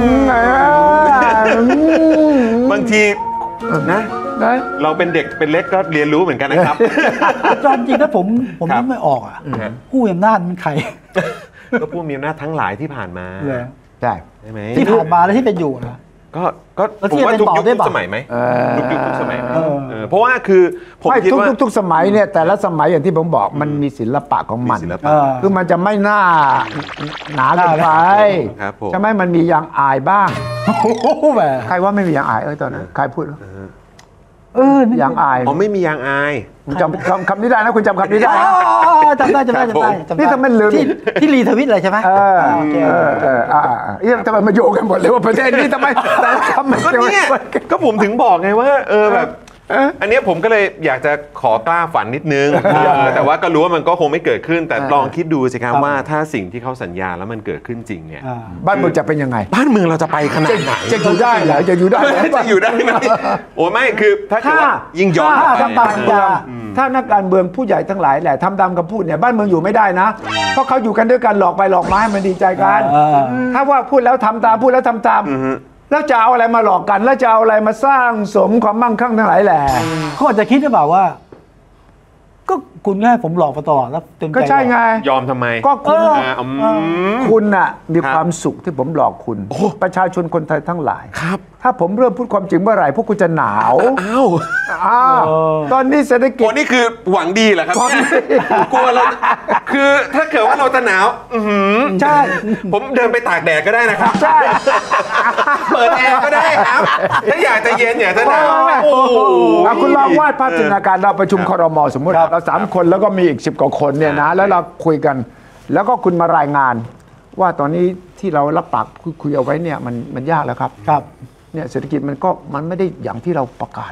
มบางทีนะนะเราเป็นเด็กเป็นเล็กก็เรียนรู้เหมือนกันนะครับตอนจริงแล้วผมผมครับนึกไม่ออกอ่ะอืมผู้มีอำนาจมันใครก็ผู้มีอำนาจทั้งหลายที่ผ่านมาเลยใช่ใช่ไหมที่ผ่านมาและที่เป็นอยู่นะก็ก็แล้วผมที่ว่าเป็นทุกต่อยุคได้ทุกปะสมัยไหมเออทุกยุคทุกสมัยไหมเออเออเพราะว่าคือผมไม่คิดทุกว่าทุกทุกสมัยเนี่ยแต่ละสมัยอย่างที่ผมบอกมันมีศิลปะของมันมีศิลปะเออคือมันจะไม่น่าหนาเกินไปครับผมใช่ไหมมันมียางอายบ้างโอ้โหแหมใครว่าไม่มียางอายเอ้ยตอนนั้นใครพูดวะเออนี่ยางอายอ๋อไม่มียางอายคุณจำคำคำนี้ได้นะคุณจำคำนี้ได้อ๋นะอจำได้จำได้จำได้จำได้นี่ทำไมลืมที่ที่รีทวิตเลยใช่ไหมเออโอเคเออเอออ่าอ่าเอ๊ะทำไมมาโยงกันหมดเลยว่าประเทศนี้ทำไมแต่ละคำมันก็เกี่ยวเนี่ยกันก็ผมถึงบอกไงว่าเออแบบอันเนี้ยผมก็เลยอยากจะขอกล้าฝันนิดนึง แต่ว่าก็รู้ว่ามันก็คงไม่เกิดขึ้น แต่ลองคิดดูสิครับว่าถ้าสิ่งที่เขาสัญญาแล้วมันเกิดขึ้นจริงเนี่ยอ่าบ้านเมืองจะเป็นยังไงบ้านเมืองเราจะไปขนาดไหนจะอยู่ได้เหรอจะอยู่ได้เหรอจะอยู่ได้ไหมโอ้ไม่คือถ้าเกิดถ้าว่ายิ่งย้อนถ้ากลับทำตามไปคำพูดถ้านักการเมืองผู้ใหญ่ทั้งหลายแหละทำตามคำพูดเนี่ยบ้านเมืองอยู่ไม่ได้นะ เพราะเขาอยู่กันด้วยกันหลอกไปหลอกมาให้มันดีใจกันอ่าถ้าว่าพูดแล้วทำตามพูดแล้วทำตามแล้วจะเอาอะไรมาหลอกกัน แล้วจะเอาอะไรมาสร้างสมความมั่งคั่งทั้งหลายแหละเขาอาจจะคิดหรือเปล่าว่า ก็คุณให้ผมหลอกมาตลอดแล้วเต็มใจก็ใช่ไงยอมทำไมก็คุณเอออ่าอืมคุณน่ะมีครับความสุขที่ผมหลอกคุณ ประชาชนคนไทยทั้งหลายครับถ้าผมเริ่มพูดความจริงเมื่อไหร่พวกคุณจะหนาวอ้าวอ้าวตอนนี้เศรษฐกิจโอ้นี่คือหวังดีเหรอครับหวังดีกลัวเราคือถ้าเกิดว่าเราจะหนาวอื้อหือใช่ผมเดินไปตากแดดก็ได้นะครับใช่เปิดแอร์ก็ได้ครับ ถ้าอยากจะเย็นอยากจะหนาวโอ้โหอ่ะคุณลองวาดภาพจินตนาการเราประชุมครมสมมติเราสามคนแล้วก็มีอีกสิบกว่าคนเนี่ยนะแล้วเราคุยกัน แล้วก็คุณมารายงาน ว่าตอนนี้ที่เรารับปากคุยเอาไว้เนี่ยมันมันยากแล้วครับครับเนี่ยเศรษฐกิจมันก็มันไม่ได้อย่างที่เราประกาศ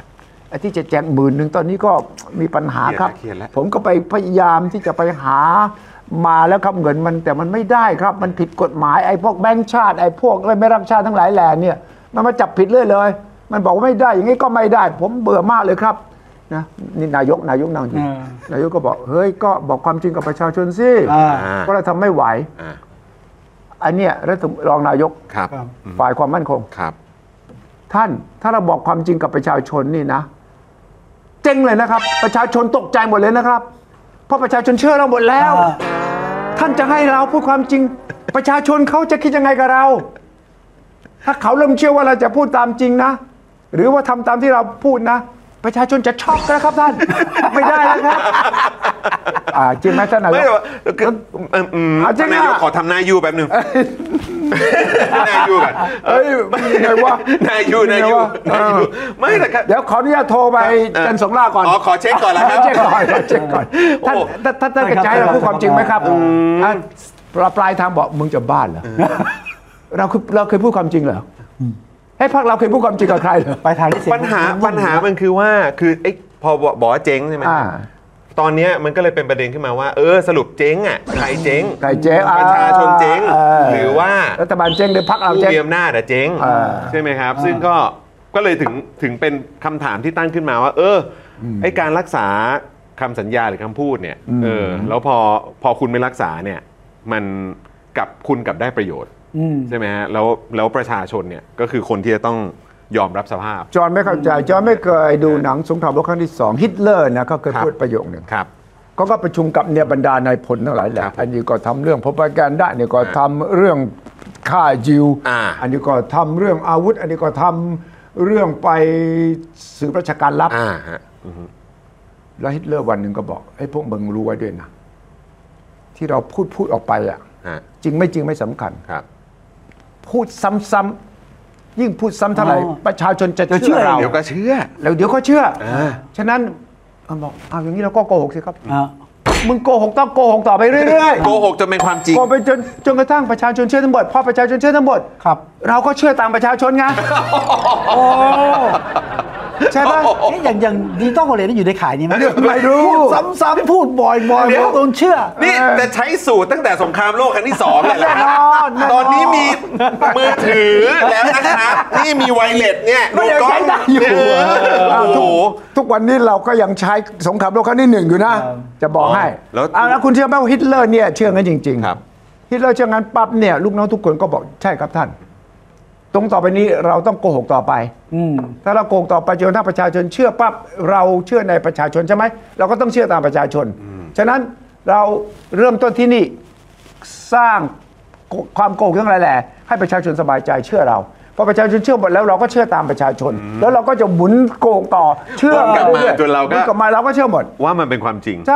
ไอ้ที่จะแจกหมื่นหนึ่งตอนนี้ก็มีปัญหาครับเครียดแล้วผมก็ไปพยายามที่จะไปหามาแล้วครับเงินมันแต่มันไม่ได้ครับมันผิดกฎหมายไอ้พวกแบงก์ชาติไอ้พวกไม่รักชาติทั้งหลายแหล่เนี่ยมันมาจับผิดเรื่อยเลยมันบอกว่าไม่ได้อย่างนี้ก็ไม่ได้ผมเบื่อมากเลยครับนะนี่นายกนายกนั่งอยู่นายกก็บอกเฮ้ยก็บอกความจริงกับประชาชนสิเพราะเราทำไม่ไหวอันเนี้ยรัฐรองนายกครับฝ่ายความมั่นคงครับท่านถ้าเราบอกความจริงกับประชาชนนี่นะเจ๊งเลยนะครับประชาชนตกใจหมดเลยนะครับเพราะประชาชนเชื่อเราหมดแล้วท่านจะให้เราพูดความจริงประชาชนเขาจะคิดยังไงกับเราถ้าเขาเริ่มเชื่อว่าเราจะพูดตามจริงนะหรือว่าทำตามที่เราพูดนะประชาชนจะช็อกนะครับท่าน ไม่ได้นะครับอ่าจริงไหมท่านนายกไม่ว่าคืออืมเอาจริงอะนายกขอทำนายยูแป๊บหนึงนายยูกันเอ้ยมันยังไงวะนายยูนายยูนายยูไม่แต่ครับเดี๋ยวขออนุญาตโทรไปจันทร์สงราก่อนอ๋อขอเช็คก่อนแล้วครับเช็คก่อนเช็คก่อนท่านโอ้ท่านท่านท่านกระจายเราพูดความจริงไหมครับอ่ะปลายทางบอกมึงจะบ้านเหรอเราคือเราเคยพูดความจริงเหรอให้พรรคเราเคยพูดความจริงกับใครเหรอไปทางที่เสียงปัญหาปัญหามันคือว่าคือไอ้พอบอกว่าเจ๊งใช่ไหมอ่าตอนเนี้ยมันก็เลยเป็นประเด็นขึ้นมาว่าเออสรุปเจ๊งอ่ะใครเจ๊งใครเจ๊งอ่าประชาชนเจ๊งเออหรือว่ารัฐบาลเจ๊งหรือพรรคเราผู้เจ๊งมีอำนาจอะเจ๊งอ่าใช่ไหมครับ ซึ่งก็ก็เลยถึงถึงเป็นคำถามที่ตั้งขึ้นมาว่า เอออไอการรักษาคำสัญญาหรือคำพูดเนี่ยเออแล้วพอพอคุณไม่รักษาเนี่ยมันกับคุณกับได้ประโยชน์อืมใช่ไหมฮะแล้วแล้วประชาชนเนี่ยก็คือคนที่จะต้องยอมรับสภาพจอห์นไม่เข้าใจจอห์นไม่เคยดูหนังสงครามโลกครั้งที่สองฮิตเลอร์นะเขาเคยครับพูดประโยคหนึ่งครับเขาก็ประชุมกับเนี่ยบรรดานายพลทั้งหลายแหละครับอันนี้ก็ทำเรื่องพปแกนได้เนี่ยก็ทำเรื่องฆ่ายิวอ่าอันนี้ก็ทำเรื่องอาวุธ อันนี้ก็ทำเรื่องไปสืบราชการลับอ่าฮะอือฮึแล้วฮิตเลอร์วันหนึ่งก็บอกไอ้พวกมึงรู้ไว้ด้วยนะที่เราพูดพูดออกไปอ่ะฮะจริงไม่จริงไม่สำคัญครับพูดซ้ำๆยิ่งพูดซ้ำเท่าไหร่อ๋อประชาชนจะจะเชื่เชื่ออเราเดี๋ยวก็เชื่อแล้วเดี๋ยวเขาเชื่ออ่าฉะนั้นเอาบอกเอาอย่างนี้เราก็โกหกสิครับอ่ามึงโกหกต้องโกหกต่อไปเรื่อยๆโกหกจนเป็นความจริงโกหกไปจนจนกระทั่งประชาชนเชื่อทั้งหมดพอประชาชนเชื่อทั้งหมดครับเราก็เชื่อตามประชาชนไงโอ้ใช่ปะเอ๊ะอย่างอย่างดิจิตอลวอลเล็ตนี่อยู่ในขายนี้ไหมไม่รู้พูดซ้ำๆพูดบ่อยๆเดี๋ยวโดนเชื่อนี่แต่ใช้สูตรตั้งแต่สงครามโลกครั้งที่สองเลยแหละแน่นอนแน่นอนตอนนี้มีมือถือแล้วนะครับนี่มีไวเลสเนี่ยก็ยังดูกล้ใช้ได้อยู่เอออ้าวโอ้ทุโหกทุกวันนี้เราก็ยังใช้สงครามโลกครั้งที่หนึ่งอยู่นะ จะบอกให้แล้วเอาแล้วคุณเชื่อไหมว่าฮิตเลอร์เนี่ยเชื่องั้นจริงครับฮิตเลอร์เชื่องั้นปั๊บเนี่ยลูกน้องทุกคนก็บอกใช่ครับท่าน ตรงต่อไปนี้เราต้องโกหกต่อไปอืมถ้าเราโกงต่อไปจนถ้าประชาชนเชื่อปั๊บเราเชื่อในประชาชนใช่ไหมเราก็ต้องเชื่อตามประชาชน ฉะนั้นเราเริ่มต้นที่นี่สร้างความโกงทั้งหลายแหล่ให้ประชาชนสบายใจเชื่อเราพอประชาชนเชื่อหมดแล้วเราก็เชื่อตามประชาชน แล้วเราก็จะหมุนโกงต่อเชื่อวนกลับมารื่อยๆจนเราก็วนกลับมาเราก็เชื่อหมดว่ามันเป็นความจริงใช่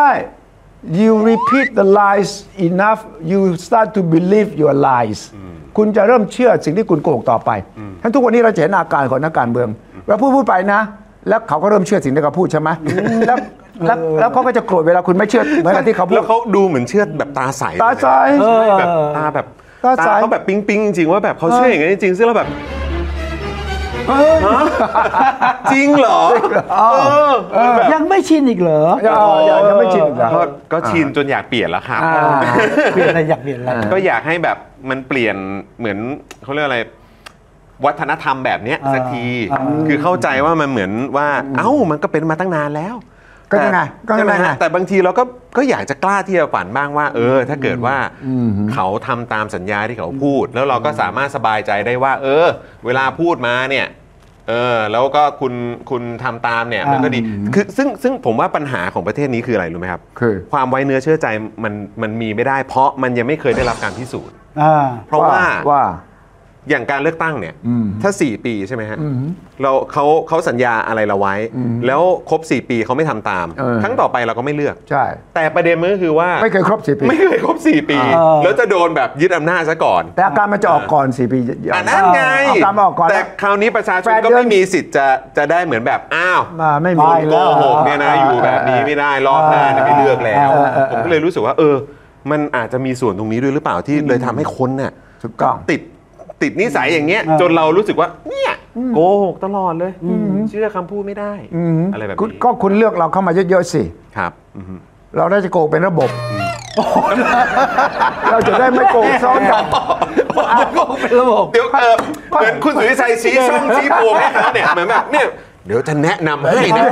you repeat the lies enough you start to believe your lies คุณจะเริ่มเชื่อสิ่งที่คุณโกหกต่อไปทั้งทุกวันนี้เราจะเห็นอาการของนักการเมืองเราพูดพูดไปนะ แล้วเขาก็เริ่มเชื่อสิ่งที่เขาพูดใช่ไหมแล้วแล้วแล้วเขาก็จะโกรธเวลาคุณไม่เชื่อเหมือนกับที่เขาพูแล้ดวเขาดูเหมือนเชื่อแบบตาใสตาใสแบบตาแบบตาใสตาเขาแบบปิ๊งปิ๊งๆจริงๆว่าแบบเขาเชื่ออย่างนั้นจริงๆซึ่งเราแบบฮะจริงเหรอเออมันแบบยังไม่ชินอีกเหรออย่าอย่ายังไม่ชินอีกนะก็ก็ชินจนอยากเปลี่ยนแล้วครับอ่าเปลี่ยนอะไรอยากเปลี่ยนอะไรก็อยากให้แบบมันเปลี่ยนเหมือนเขาเรียกอะไร วัฒนธรรมแบบเนี้ยอ่าสักทีอ่าคือเข้าใจว่ามันเหมือนว่าเอ้ามันก็เป็นมาตั้งนานแล้วก็ยังไงก็ยังไงใช่ไหมฮะแต่บางทีเราก็ก็อยากจะกล้าที่จะฝันบ้างว่า เออ ถ้าเกิดว่าเขาทำตามสัญญาที่เขาพูด แล้วเราก็สามารถสบายใจได้ว่า เออ เวลาพูดมาเนี่ย เออ แล้วก็คุณคุณทำตามเนี่ยมันก็ดีคือซึ่งซึ่งผมว่าปัญหาของประเทศนี้คืออะไรรู้ไหมครับคือความไว้เนื้อเชื่อใจมันมันมีไม่ได้ เพราะมันยังไม่เคยได้รับการพิสูจน์อ่าเพราะว่าว่าอย่างการเลือกตั้งเนี่ยถ้าสี่ปีใช่ไหมฮะอืมเราเขาเขาสัญญาอะไรเราไว้ แล้วครบสี่ปีเขาไม่ทำตามเออครั้งต่อไปเราก็ไม่เลือกใช่แต่ประเด็นมันก็คือว่าไม่เคยครบสี่ปีไม่เคยครบสี่ปีเออแล้วจะโดนแบบยึดอำนาจซะก่อนแต่อาการมันจะออกก่อนสี่ปีอันนั้นไงอาการมันออกก่อนแต่คราวนี้ประชาชนแปดก็เดือนไม่มีสิทธิ์จะจะได้เหมือนแบบอ้าวมาไม่มีไม่โกหกเนี่ยนะอยู่แบบนี้ไม่ได้รอบหน้าเนี่ยไม่เลือกแล้วเออเออเออผมก็เลยรู้สึกว่า เออ มันอาจจะมีส่วนตรงนี้ด้วยหรือเปล่าที่เลยทำให้คนเนี่ยถูกต้องติดติดนิสัยอย่างเงี้ยเออจนเรารู้สึกว่าเนี่ยโกหกตลอดเลยเชื่อคำพูดไม่ได้อะไรแบบนี้ก็คุณเลือกเราเข้ามาเยอะๆสิครับเราได้จะโกงเป็นระบบเราจะได้ไม่โกงซ้อนกันโกงเป็นระบบเดี๋ยวเหมือนคุณสุริชัยชี้ช่องชี้โพงให้เขาเนี่ยเหมือนแบบเนี่ยเดี๋ยวจะแนะนำให้นะ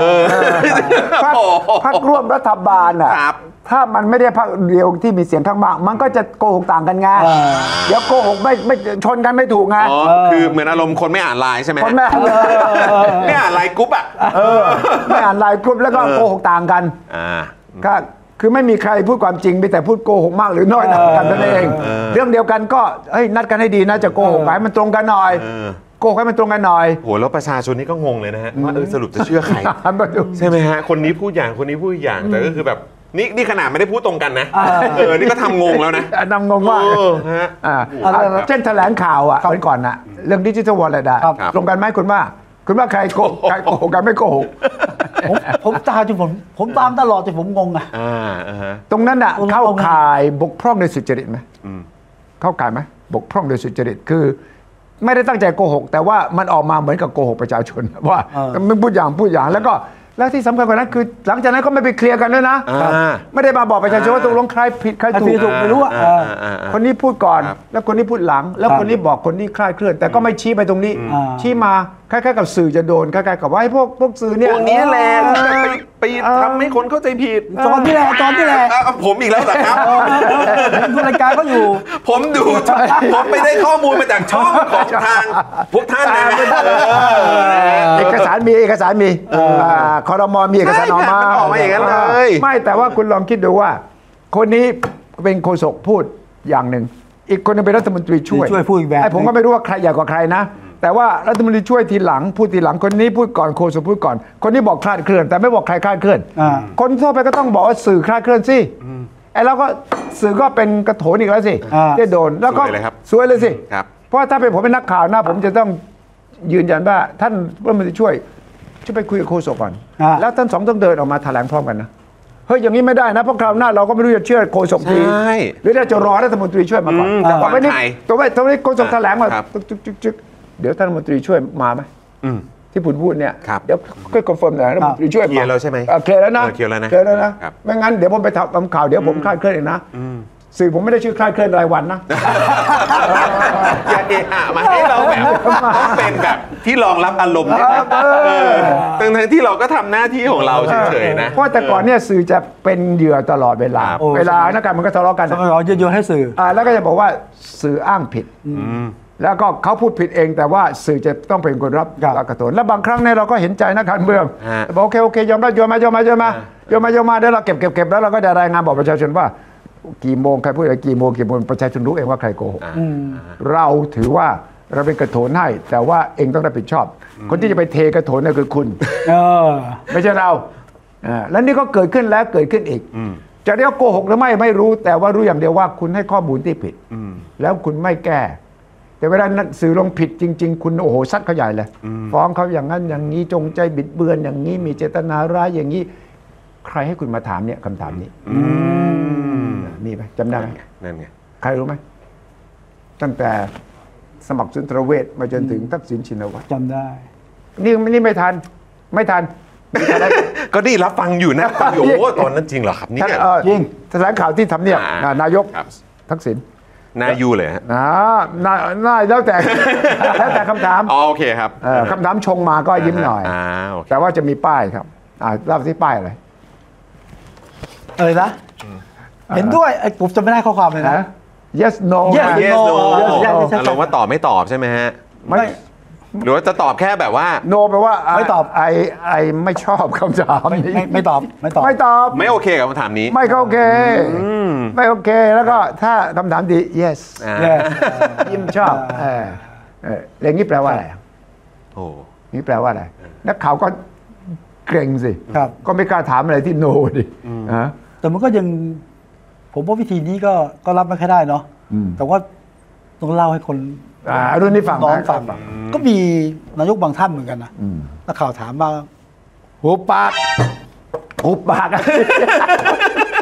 พรรคร่วมรัฐบาลอ่ะถ้ามันไม่ได้พรรคเดียวที่มีเสียงข้างมากมันก็จะโกหกต่างกันไงเดี๋ยวโกหกไม่ไม่ชนกันไม่ถูกไงอ๋อคือเหมือนอารมณ์คนไม่อ่านไลน์ใช่ไหมคนไม่ไม่อ่านไลน์กรุ๊ปอ่ะไม่อ่านไลน์กรุ๊ปแล้วก็โกหกต่างกันก็คือไม่มีใครพูดความจริงมีแต่พูดโกหกมากหรือน้อยต่างกันนั่นเองเรื่องเดียวกันก็เฮ้ยนัดกันให้ดีนะจะโกหกไปมันตรงกันหน่อยโกหกให้มันตรงกันหน่อยโหแล้วประชาชนนี่ก็งงเลยนะฮะว่าเออสรุปจะเชื่อใครใช่ไหมฮะคนนี้พูดอย่างคนนี้พูดอย่างแต่ก็คือแบบนี่นี่ขนาดไม่ได้พูดตรงกันนะเออนี่ก็ทำงงแล้วนะทำงงมากฮะเช่นแถลงข่าวอ่ะวันก่อนน่ะเรื่องดิจิทัลวอลเล็ตอ่ะตรงกันไหมคุณว่าคุณว่าใครโกหกใครโกหกกันไม่โกหกผมผมตามจนผมผมตามตลอดจนผมงงอ่ะตรงนั้นอ่ะเข้าข่ายบกพร่องโดยสุจริตไหมเข้าข่ายไหมบกพร่องโดยสุจริตคือไม่ได้ตั้งใจโกหกแต่ว่ามันออกมาเหมือนกับโกหกประชาชนว่ามันพูดอย่างพูดอย่างแล้วก็แล้วที่สำคัญกว่านั้นคือหลังจากนั้นก็ไม่ไปเคลียร์กันด้วยนะไม่ได้มาบอกประชาชนว่าตกลงใครผิดใครถูกไม่รู้อ่ะคนนี้พูดก่อนแล้วคนนี้พูดหลังแล้วคนนี้บอกคนนี้คลาดเคลื่อนแต่ก็ไม่ชี้ไปตรงนี้ชี้มาคล้ายๆกับสื่อจะโดนคล้ายๆกับว่าไอ้พวกพวกสื่อเนี่ยพวกนี้แหละไปไปทำให้คนเข้าใจผิดตอนที่แหละตอนที่แหละผมอีกแล้วเหรอครับผมดูรายการก็อยู่ผมดูผมไปได้ข้อมูลมาจากช่องของทางพวกท่านนะเอกสารมีเอกสารมีครม.มีเอกสารออกมาออกมาอย่างนั้นเลยไม่แต่ว่าคุณลองคิดดูว่าคนนี้เป็นโฆษกพูดอย่างหนึ่งอีกคนนึงเป็นรัฐมนตรีช่วยช่วยพูดอีกแบบไอ้ผมก็ไม่รู้ว่าใครใหญ่กว่าใครนะแต่ว่ารัฐมนตรีช่วยทีหลังพูดทีหลังคนนี้พูดก่อนโฆษกพูดก่อนคนนี้บอกคลาดเคลื่อนแต่ไม่บอกใครคลาดเคลื่อนคนทั่วไปก็ต้องบอกว่าสื่อคลาดเคลื่อนสิไอ้เราก็สื่อก็เป็นกระโถนอีกแล้วสิได้โดนแล้วก็สวยเลยสิเพราะถ้าเป็นผมเป็นนักข่าวนะผมจะต้องยืนยันว่าท่านรัฐมนตรีช่วยช่วยไปคุยกับโฆษกก่อนแล้วท่านสองต้องเดินออกมาแถลงพร้อมกันนะเฮ้ยอย่างนี้ไม่ได้นะเพราะคราวหน้าเราก็ไม่รู้จะเชื่อโฆษกทีหรือจะรอรัฐมนตรีช่วยมาก่อนแต่ว่าไม่ได้ตัวไม่ตัวไม่โฆษกแถลงว่าจึ๊กๆเดี๋ยวท่านรัฐมนตรีช่วยมาไหมที่ผมพูดเนี่ยเดี๋ยวค่อยคอนเฟิร์มหน่อยรัฐมนตรีช่วยมาเคลียร์แล้วใช่ไหมเคลียร์แล้วนะเคลียร์แล้วนะเคลียร์แล้วนะไม่งั้นเดี๋ยวผมไปทำข่าวเดี๋ยวผมคลาดเคลื่อนเองนะสื่อผมไม่ได้ชื่อคลาดเคลื่อนรายวันนะอย่าเอะอะมาให้เราแบบต้องเป็นแบบที่รองรับอารมณ์เนี่ยทั้งทั้งที่เราก็ทำหน้าที่ของเราเฉยๆนะเพราะแต่ก่อนเนี่ยสื่อจะเป็นเหยื่อตลอดเวลาเวลานักการมันก็ทะเลาะกันเราจะโยนให้สื่อแล้วก็จะบอกว่าสื่ออ้างผิดแล้วก็เขาพูดผิดเองแต่ว่าสื่อจะต้องเป็นคนรับกระโถนและบางครั้งเนี่ยเราก็เห็นใจนักการเมืองบอกโอเคโอเคยอมรับยอมมายอมมายอมมายอมมายอมมาเดี๋ยวเราเก็บเก็บเก็บแล้วเราก็จะรายงานบอกประชาชนว่ากี่โมงใครพูดอะไรกี่โมงกี่โมงประชาชนรู้เองว่าใครโกหกเราถือว่าเราเป็นกระโถนให้แต่ว่าเองต้องรับผิดชอบคนที่จะไปเทกระโถนนั่นคือคุณไม่ใช่เราแล้วนี่ก็เกิดขึ้นแล้วเกิดขึ้นอีกจะเรียกโกหกหรือไม่ไม่รู้แต่ว่ารู้อย่างเดียวว่าคุณให้ข้อมูลที่ผิดแล้วคุณไม่แก้แต่เวลาสื่อลงผิดจริงๆคุณโอ้โหซัดเขาใหญ่เลยฟ้องเขาอย่างนั้นอย่างนี้จงใจบิดเบือนอย่างนี้มีเจตนาร้ายอย่างนี้ใครให้คุณมาถามเนี่ยคำถามนี้มีไหมจำได้ไหมนั่นไงใครรู้ไหมตั้งแต่สมัครสุนทรเวชมาจนถึงทักษิณชินวัตรจำได้นี่นี่ไม่ทันไม่ทันก็นี่รับฟังอยู่นะฟังอยู่โอ้ตอนนั้นจริงเหรอครับนี่จริงแถลงข่าวที่ทำเนียบนายกทักษิณนายูเลยฮะอ่าน่าแล้วแต่แล้วแต่คำถามอ๋อโอเคครับคำถามชงมาก็ยิ้มหน่อยแต่ว่าจะมีป้ายครับอ่าเล่าที่ป้ายอะไรอะไรนะเห็นด้วยไอ้ผมจะไม่ได้ข้อความเลยนะ yes no yes no เราว่าตอบไม่ตอบใช่ไหมฮะไม่หรือว่าจะตอบแค่แบบว่า no แปลว่าไม่ตอบไอไอไม่ชอบคำถามนี้ไม่ตอบไม่ตอบไม่ตอบไม่โอเคกับคำถามนี้ไม่โอเคไม่โอเคแล้วก็ถ้าคำถามดี yes ยิ้มชอบเออเออเรื่องนี้แปลว่าอะไรโอ้นี่แปลว่าอะไรนักข่าวก็เกรงสิก็ไม่กล้าถามอะไรที่ no ดิแต่มันก็ยังผมว่าวิธีนี้ก็ก็รับไม่ค่อยได้เนาะแต่ว่าต้องเล่าให้คนอ่ารุ่นนี้ฟังน้องฟังก็มีนายกบางท่านเหมือนกันนะนักข่าวถามมาหูปากหูปาก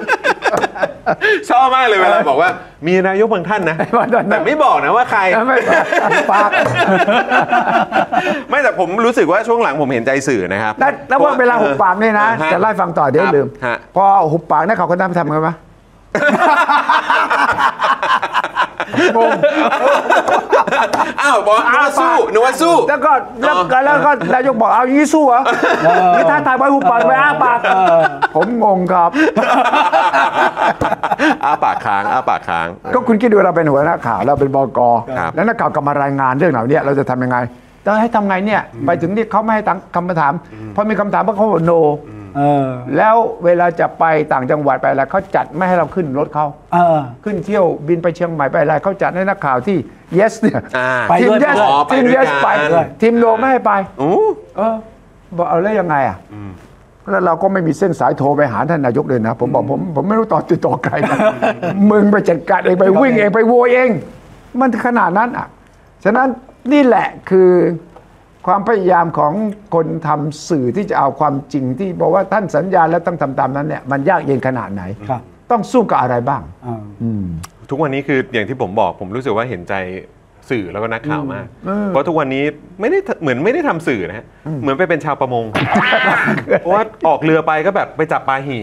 ชอบมากเลยเวลาบอกว่ามีนายกบางท่านนะแต่ไม่บอกนะว่าใครไม่ปากไม่แต่ผมรู้สึกว่าช่วงหลังผมเห็นใจสื่อนะครับแล้วว่าเวลาหุบปากนี่นะจะไล่ฟังต่อเดี๋ยวลืมพอหุบปากนักข่าวคนนั้นทำไงวะงงอ้าวบอกนึกว่าสู้นึกว่าสู้แล้วก็แล้วแล้วก็นายกบอกเอาอย่างนี้สู้เหรอนี่ถ้าถ่ายไว้หุบปากไปอ้าปากผมงงครับอ้าปากค้างอ้าปากค้างก็คุณคิดดูเราเป็นหัวหน้าข่าวเราเป็นบก.แล้วนักข่าวก็มารายงานเรื่องเหล่านี้เราจะทำยังไงต้องให้ทำไงเนี่ยไปถึงที่เขาไม่ให้ตั้งคำถามพอมีคำถามเขาบอกโนแล้วเวลาจะไปต่างจังหวัดไปอะไรเขาจัดไม่ให้เราขึ้นรถเขาขึ้นเที่ยวบินไปเชียงใหม่ไปอะไรเขาจัดให้นักข่าวที่ yes เนี่ยทีม yes ทีม yes ไปทีมโนไม่ให้ไปเออบอกเอาแล้วยังไงอ่ะแล้วเราก็ไม่มีเส้นสายโทรไปหาท่านนายกเลยนะผมบอกผมผมไม่รู้ต่อติดต่อใครนะมึงไปจัดการเองไปวิ่งเองไปโวยเองมันขนาดนั้นอ่ะฉะนั้นนี่แหละคือความพยายามของคนทำสื่อที่จะเอาความจริงที่บอกว่าท่านสัญญาแล้วต้องทำตามนั้นเนี่ยมันยากเย็นขนาดไหนต้องสู้กับอะไรบ้างทุกวันนี้คืออย่างที่ผมบอกผมรู้สึกว่าเห็นใจสื่อแล้วก็นักข่าวมากเพราะทุกวันนี้ไม่ได้เหมือนไม่ได้ทำสื่อนะฮะเหมือนไปเป็นชาวประมงเพราะว่าออกเรือไปก็แบบไปจับปลาหี่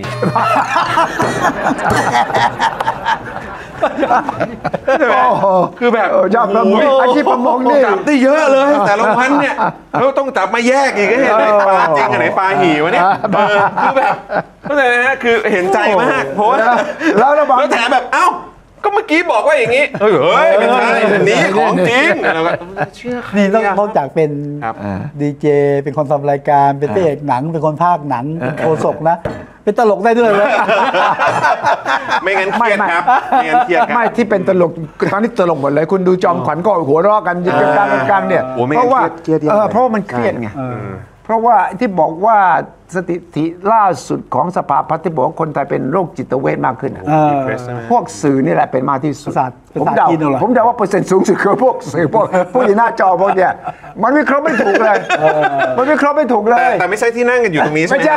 คือแบบจับประมงอาชีพประมงนี่จับได้เยอะเลยแต่ละวันเนี่ยเราต้องจับมาแยกอีกก็เห็นไหมปลาจริงอันไหนปลาหี่วะเนี่ยคือแบบเข้าใจไหมฮะคือเห็นใจมากเพราะว่าแล้วแล้วแถมแบบเอ้าก็เมื่อกี้บอกว่าอย่างนี้เฮ้ยไม่ใช่อันนี้ของจริงเราก็เชื่อนี่ต้องนอกจากเป็นดีเจเป็นคนทำรายการเป็นพระเอกหนังเป็นคนพากย์หนังเป็นโฆษกนะเป็นตลกได้ด้วยเลยไม่งั้นเครียดครับไม่งั้นเครียดครับไม่ที่เป็นตลกตอนนี้ตลกหมดเลยคุณดูจอมขวัญก็หัวเราะกันยิงกันกลางกลางเนี่ยเพราะว่าเพราะว่ามันเครียดไงเพราะว่าที่บอกว่าสถิติล่าสุดของสภาพัฒน์ที่บอกว่าคนไทยเป็นโรคจิตเวชมากขึ้นพวกสื่อนี่แหละเป็นมากที่สุดผมเดาผมเดาว่าเปอร์เซ็นต์สูงสุดคือพวกสื่อพวกผู้อยู่หน้าจอพวกเนี้ยมันวิเคราะห์ไม่ถูกเลยมันวิเคราะห์ไม่ถูกเลยแต่ไม่ใช่ที่นั่งกันอยู่ตรงนี้ใช่ไหม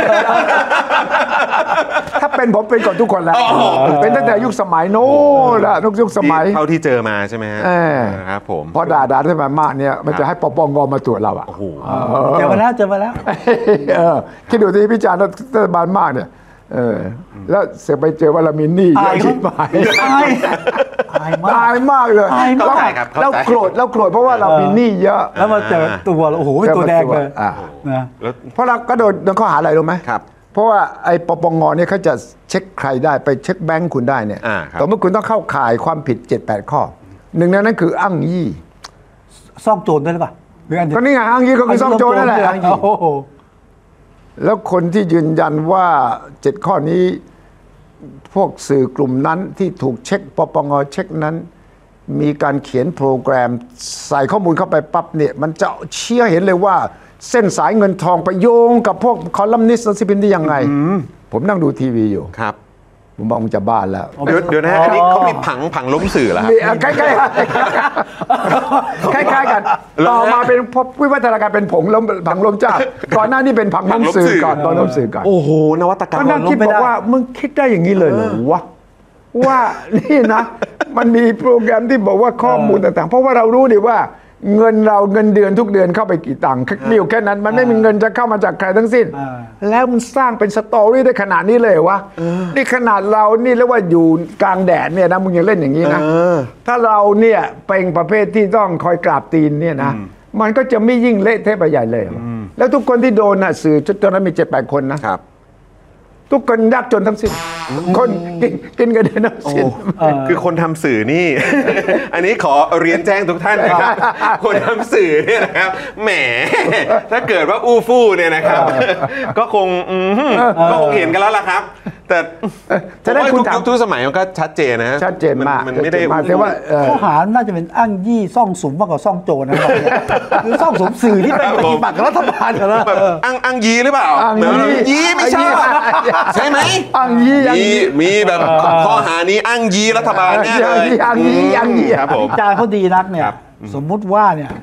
ถ้าเป็นผมเป็นก่อนทุกคนแล้วเป็นตั้งแต่ยุคสมัยโน้นละยุคสมัยเท่าที่เจอมาใช่ไหมครับผมพอด่าด่าได้มามากเนี่ยมันจะให้ปปงมาตรวจเราอ่ะเจอมาแล้วเจอมาแล้วคิดดูที่พิจารณ์รัฐบาลมากเนี่ยเออแล้วเสียไปเจอว่าเรามีหนี้เยอะที่หมายตายตายมากเลยแล้วโกรธแล้วโกรธเพราะว่าเรามีหนี้เยอะแล้วมาเจอตัวโอ้โหเป็นตัวแดงเลยนะเพราะเราก็โดนโดนข้อหาอะไรรู้ไหมครับเพราะว่าไอ้ปปงเนี่ยเขาจะเช็คใครได้ไปเช็คแบงค์คุณได้เนี่ยแต่เมื่อคุณต้องเข้าข่ายความผิด เจ็ดแปด ข้อหนึ่งในนั้นคืออ้างยี่ซ่องโจรได้หรือเปล่าก็นี่ไงอ้างยี่ก็คือซ่องโจรนั่นแหละอ้างยี่แล้วคนที่ยืนยันว่าเจ็ดข้อนี้พวกสื่อกลุ่มนั้นที่ถูกเช็คปปงเช็คนั้นมีการเขียนโปรแกรมใส่ข้อมูลเข้าไปปั๊บเนี่ยมันจะเชี่ยเห็นเลยว่าเส้นสายเงินทองไปโยงกับพวกคอลัมนิสต์สิพินได้ยังไงผมนั่งดูทีวีอยู่ครับผมบอกมึงจะบ้าแล้วเดี๋ยวเดี๋ยวนะอันนี้เขามีผังผังล้มสื่อแล้วคล้ายๆคล้ายๆกันต่อมาเป็นพบวิวัฒนาการเป็นผงล้มผังล้มเจ้าก่อนหน้านี้เป็นผังล้มสื่อก่อนตอนล้มสื่อก่อนโอ้โหนวัตกรรมก็นั่งคิดบอกว่ามึงคิดได้อย่างนี้เลยเหรอวะว่านี่นะมันมีโปรแกรมที่บอกว่าข้อมูลต่างๆเพราะว่าเรารู้ดิว่าเงินเราเงินเดือนทุกเดือนเข้าไปกี่ตังค์มีอยู่แค่นั้นมันไม่มีเงินจะเข้ามาจากใครทั้งสิ้นแล้วมันสร้างเป็นสตอรี่ได้ขนาดนี้เลยวะนี่ขนาดเรานี่เรียกว่าอยู่กลางแดดเนี่ยนะมึงยังเล่นอย่างนี้นะถ้าเราเนี่ยเป็นประเภทที่ต้องคอยกราบตีนเนี่ยนะมันก็จะไม่ยิ่งเละเทะไปใหญ่เลยแล้วทุกคนที่โดนน่ะสื่อจนนั้นมีเจ็ดแปดคนนะครับทุกคนยากจนทั้งสิ้นคนกินกินกันเดือนทั้งสิ้นคือคนทำสื่อนี่ อันนี้ขอเรียนแจ้งทุกท่านนะครับ คนทำสื่อเนี่ยนะครับแหมถ้าเกิดว่าอู้ฟู่เนี่ยนะครับก็คงก็คงเห็นกันแล้วล่ะครับแต่จะได้คุณยุคทุกสมัยมันก็ชัดเจนนะชัดเจนมากมันไม่ได้แต่ว่าข้อหาน่าจะเป็นอ้างยี่ซ่องสุมมากกว่าซ่องโจรนะครับหรือซ่องสุมสื่อที่เป็นปฏิบัติกับรัฐบาลกันแล้วอ้างอ้างยีหรือเปล่ายีไม่ใช่ใช่ไหมอ้างยีมีแบบข้อหานี้อ้างยีรัฐบาลแน่เลยอ้างยีอ้างยีครับผมจารย์เขาดีนักเนี่ยสมมุติว่าเนี่ย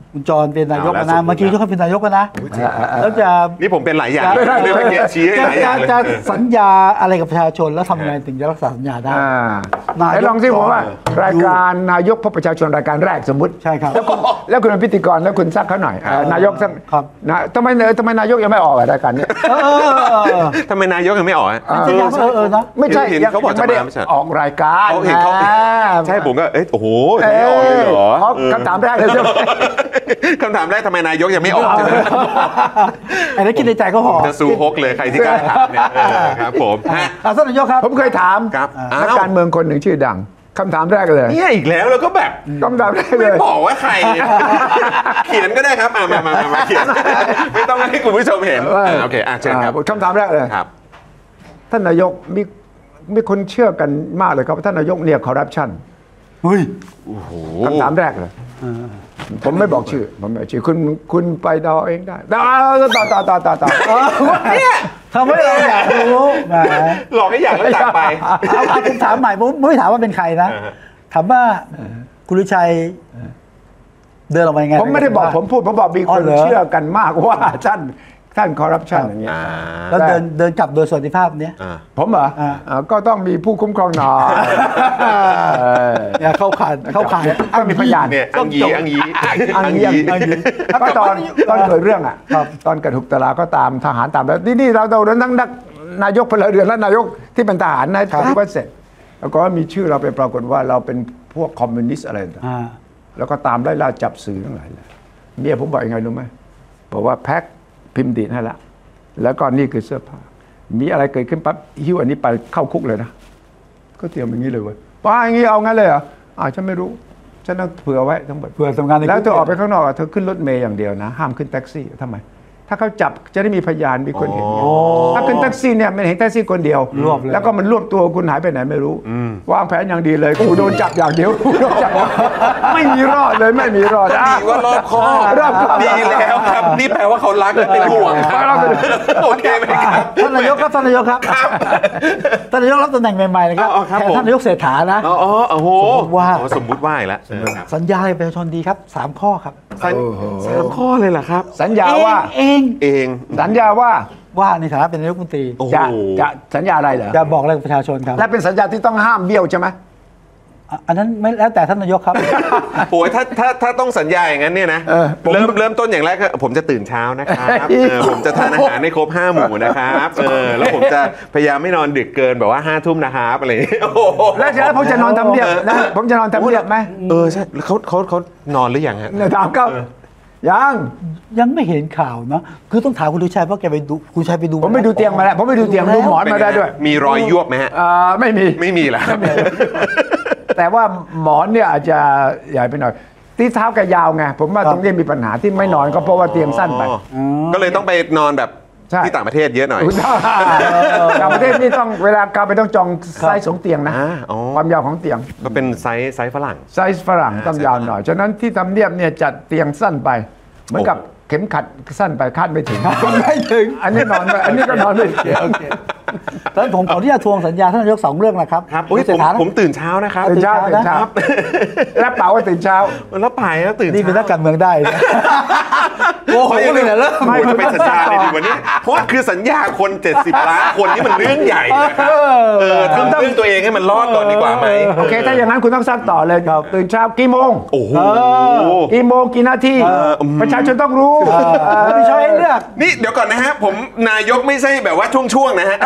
คุณจรเป็นนายกเอาละนะสมมุติเมื่อกี้ยกให้เป็นนายกนะแล้วจะนี่ผมเป็นหลายอย่างจะเลยเมื่อกี้ชี้ให้หลายอย่างเลยจะสัญญาอะไรกับประชาชนแล้วทำยังไงถึงจะรักษาสัญญาได้อ่านายกไหนลองสิผมว่า รายการนายกพบประชาชนรายการแรกสมมติใช่ครับแล้วคุณแล้วคุณเป็นพิธีกรแล้วคุณซักเขาหน่อยอ่านายกสักครับนะทำไมทำไมนายกยังไม่ออกอะรายการเนี้ยเออเออเออเออทำไมนายกยังไม่ออกอะสัญญาเออเออนะไม่ใช่เห็นยังเขาบอกยังไม่ได้จะมาไม่ใช่ออกรายการเขาเห็นเขาอ่ใช่ผมก็เอ๊ะโอ้โหเอไม่ออกเลยเหรออคำถามแรกเลยใช่ไหมคำถามแรกทำไมนายกยังไม่ออกใช่ไหมอันนี้คิดในใจก็พอจะสู้ฮกเลยใครที่กล้าถามเนี่ยเออครับผมฮะอ่ะท่านนายกครับผมเคยถามครับนักอ้าวการเมืองคนหนึ่งชื่อดังคำถามแรกเลยเนี่ยอีกแล้วแล้วก็แบบคำถามแรกเลไม่ยบอกว่าใคร เขียนก็ได้ครับอ่ะมามามามาเขียน ไม่ต้องให้คุณผู้ชมเห็นว่าอ่ะโอเคอ่ะเชิญครับอ่าคำถามแรกเลยครับท่านนายกมีมีคนเชื่อกันมากเลยครับว่าท่านนายกเนี่ยคอร์รัปชันเฮ้ยคำถามแรกเลย ผมไม่บอกชื่อผมไม่บอกชื่อคุณคุณไปเดาเองได้ต่อต่อต่อต่อต่อต่อเนี่ยทำให้เราอยากรู้แหมหลอกให้อยากแล้วจากไปเอาเอาผมถามใหม่ผมไม่ถามว่าเป็นใครนะอ่าฮะถามว่าคุณลุชัยเดินออกมายังไงผมไม่ได้บอกผมพูดผมบอกมีอ๋คอน เหรอเชื่อกันมากว่าท่านท่านคอร์รัปชันอย่างเงี้ยอ่าแล้วเดินเดินกลับโดยสวัสดิภาพเนี้ยอ่าผมเหรออ่าอ่าก็ต้องมีผู้คุ้มครองหน่อยเออเนี่ยเข้าข่ายเข้าข่ายต้องมีพยานเนี่ยอังยีอังยีอันนี้อันนี้ก็ตอนตอนเกิดเรื่องอ่ะครับตอนเกิดหุกตลาก็ตามทหารตามแล้วนี่นี่เราเราทั้งนักนายกพลเรือนและนายกที่เป็นทหารนะที่ก็เสร็จ แล้วก็มีชื่อเราไปปรากฏว่าเราเป็นพวกคอมมิวนิสต์อะไรต่างอ่าแล้วก็ตามไล่ล่าจับสื่อทั้งหลายเลยเมียผมบอกยังไงรู้ไหมบอกว่าแพ็คพิมพ์ดีดให้ละแล้วก็นี่คือเสื้อผ้ามีอะไรเกิดขึ้นปั๊บหิ้วอันนี้ไปเข้าคุกเลยนะก็เตรียมอย่างนี้เลยเว้ยป้าอย่างนี้เอางั้นเลยเหรออ่าฉันไม่รู้ฉันต้องเผื่อไว้ทั้งหมดเพื่อทำงานในแล้วเธอออกไปข้างนอกอะเธอขึ้นรถเมย์อย่างเดียวนะ ห้ามขึ้นแท็กซี่ทำไม ถ้าเขาจับจะได้มีพยานมีคนเห็นไงถ้าขึ้นแท็กซี่เนี่ยมันเห็นแท็กซี่คนเดียวรวบเลยแล้วก็มันรวบตัวคุณหายไปไหนไม่รู้วางแผนอย่างดีเลยกูโดนจับอย่างเดียวกูโดนจับไม่มีรอดเลยไม่มีรอดก็ดีว่ารอบคอบรอบคอบดีแล้วครับนี่แปลว่าเขารักและเป็นห่วงครับโอเคไหมครับท่านนายกครับท่านนายกครับท่านนายกรับตำแหน่งใหม่ๆนะครับอ๋อครับแทนผมท่านนายกเศรษฐานะอ๋ออ๋อโอ้โหสมมุติว่าอ๋อสมมุติว่าอีกแล้วสัญญาให้ประชาชนดีครับสามข้อครับสัญสามข้อเลยเหรอครับสัญญาว่าเองเองสัญญาว่าว่าในฐานะเป็นนายกรัฐมนตรีโอ้โหจะจะสัญญาอะไรเหรอจะบอกอะไรกับประชาชนครับและเป็นสัญญาที่ต้องห้ามเบี้ยวใช่ไหมอ่ะอันนั้นไม่แล้วแต่ท่านนายกครับโอ้ยถ้าถ้าถ้าต้องสัญญาอย่างนั้นเนี่ยนะเออผมเริ่มเริ่มต้นอย่างแรกก็ผมจะตื่นเช้านะครับเฮ้ยเออผมจะทานอาหารให้ครบห้าหมู่นะครับเออแล้วผมจะพยายามไม่นอนดึกเกินแบบว่าห้าทุ่มนะครับอะไรอย่างเงี้ยโอ้โหแล้วแล้วผมจะนอนทำเนียบนะผมจะนอนทำเนียบไหมเออใช่แล้วเขาเขาเขานอนหรือยังฮะเนี่ยถามเขายังยังไม่เห็นข่าวเนาะคือต้องถามคุณลุชัยเพราะแกไปดูคุณชัยไปดูผมไปดูเตียงมาแล้วผมไปดูเตียงดูหมอนมาได้ด้วยมีรอยยวบไหมฮะอ่าไม่มีไม่มีแล้วแต่ว่าหมอนเนี่ยอาจจะใหญ่ไปหน่อยที่เท้าแกยาวไงผมว่าตรงนี้มีปัญหาที่ไม่นอนก็เพราะว่าเตียงสั้นไปอ๋อก็เลยต้องไปนอนแบบใช่ที่ต่างประเทศเยอะหน่อยต่างประเทศนี่ต้องเวลากลับไปต้องจองไซส์ของเตียงนะอ่าอ๋อความยาวของเตียงก็เป็นไซส์ไซส์ฝรั่งไซส์ฝรั่งต้องยาวหน่อยฉะนั้นที่ทำเนียบเนี่ยจัดเตียงสั้นไป เหมือนกับเข็มขัดสั้นไปคาดไม่ถึงไม่ถึงอันนี้นอนไม่อันนี้ก็นอนไม่ถึงโอเคตอนนนผมขออนุญาตทวงสัญญาท่านนายกสองเรื่องนะครับครับโอ้ยเศรผษมฐานะผมตื่นเช้านะครับตื่นเช้าตื่ตื่นนเช้าเช้ารับเป๋าว่าตื่นเช้าแล้วไปแล้วตื่นนี่เป็นนักการเมืองได้นะโอ้โหไม่เลยเหรอเริ่มไม่จะเป็นสัญญาเลยดีกว่านี้เพราะว่าคือสัญญาคนเจ็ดสิบล้านคนนี่มันเรื่องใหญ่นะครับเออทำเรื่องตัวเองให้มันรอดก่อนดีกว่าไหมโอเค ถ้าอย่างนั้นคุณต้องซักต่อเลยตื่นเช้ากี่โมงโอ้โหกี่โมงกี่นาทีประชาชนต้องรู้ผมมีช้อยให้เลือกนี่เดี๋ยวก่อนนะฮะผมนายกไม่ใช่แบบว่าช่วงๆนะฮะ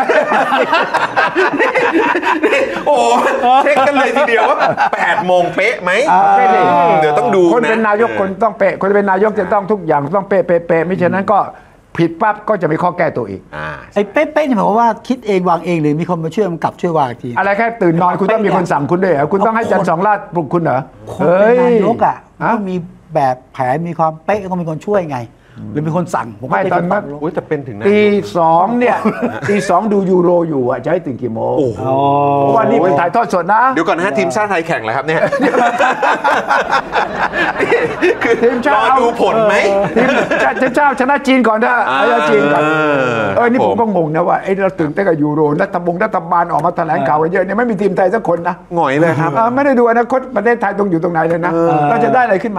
นี่โอ้เช็คกันเลยทีเดียวว่าแปดโมงเป๊ะไหมเป๊ะดิเดี๋ยวต้องดูคนเป็นนายกคนต้องเป๊ะคนเป็นนายกจะต้องทุกอย่างต้องเป๊ะเป๊ะเป๊ะไม่เช่นนั้นก็ผิดปั๊บก็จะมีข้อแก้ตัวอีกอ่าไอ้เป๊ะๆนี่หมายความว่าคิดเองวางเองหรือมีคนมาช่วยกำกับช่วยวางอีกทีอะไรแค่ตื่นนอนคุณต้องมีคนสั่งคุณด้วยเหรอคุณต้องให้จันทร์สองลาดปลุกคุณเหรอคนเป็นนายกอ่ะฮะต้องมีแบบแผนมีความเป๊ะต้องมีคนช่วยไง หรือมีคนสั่งผมไม่ก็ตอนนั้นไม่อุ้ยแต่เป็นถึงนายกตีสองเนี่ยตีสองดูยูโรอยู่อ่ะจะให้ตื่นกี่โมงโอ้โหเพราะว่านี่เป็นถ่ายทอดสดนะเดี๋ยวก่อนนะฮะทีมชาติไทยแข่งแล้วครับเนี่ยคือทีมชาติรอดูผลไหมทีมชาติเจ้าชนะจีนก่อนนะเอาชนะจีนก่อนเออเออนี่คผรับมก็งงนะว่าไอ้เราตื่นเต้นกับยูโรรัฐบงรัฐบาลออกมาแถลงข่าวกันเยอะเนี่ยไม่มีทีมไทยสักคนนะหงอยเลยครับเออไม่ได้ดูอนาคตประเทศไทยตรงอยู่ตรงไหนเลยนะเราจะได้อะไรขึ้นมา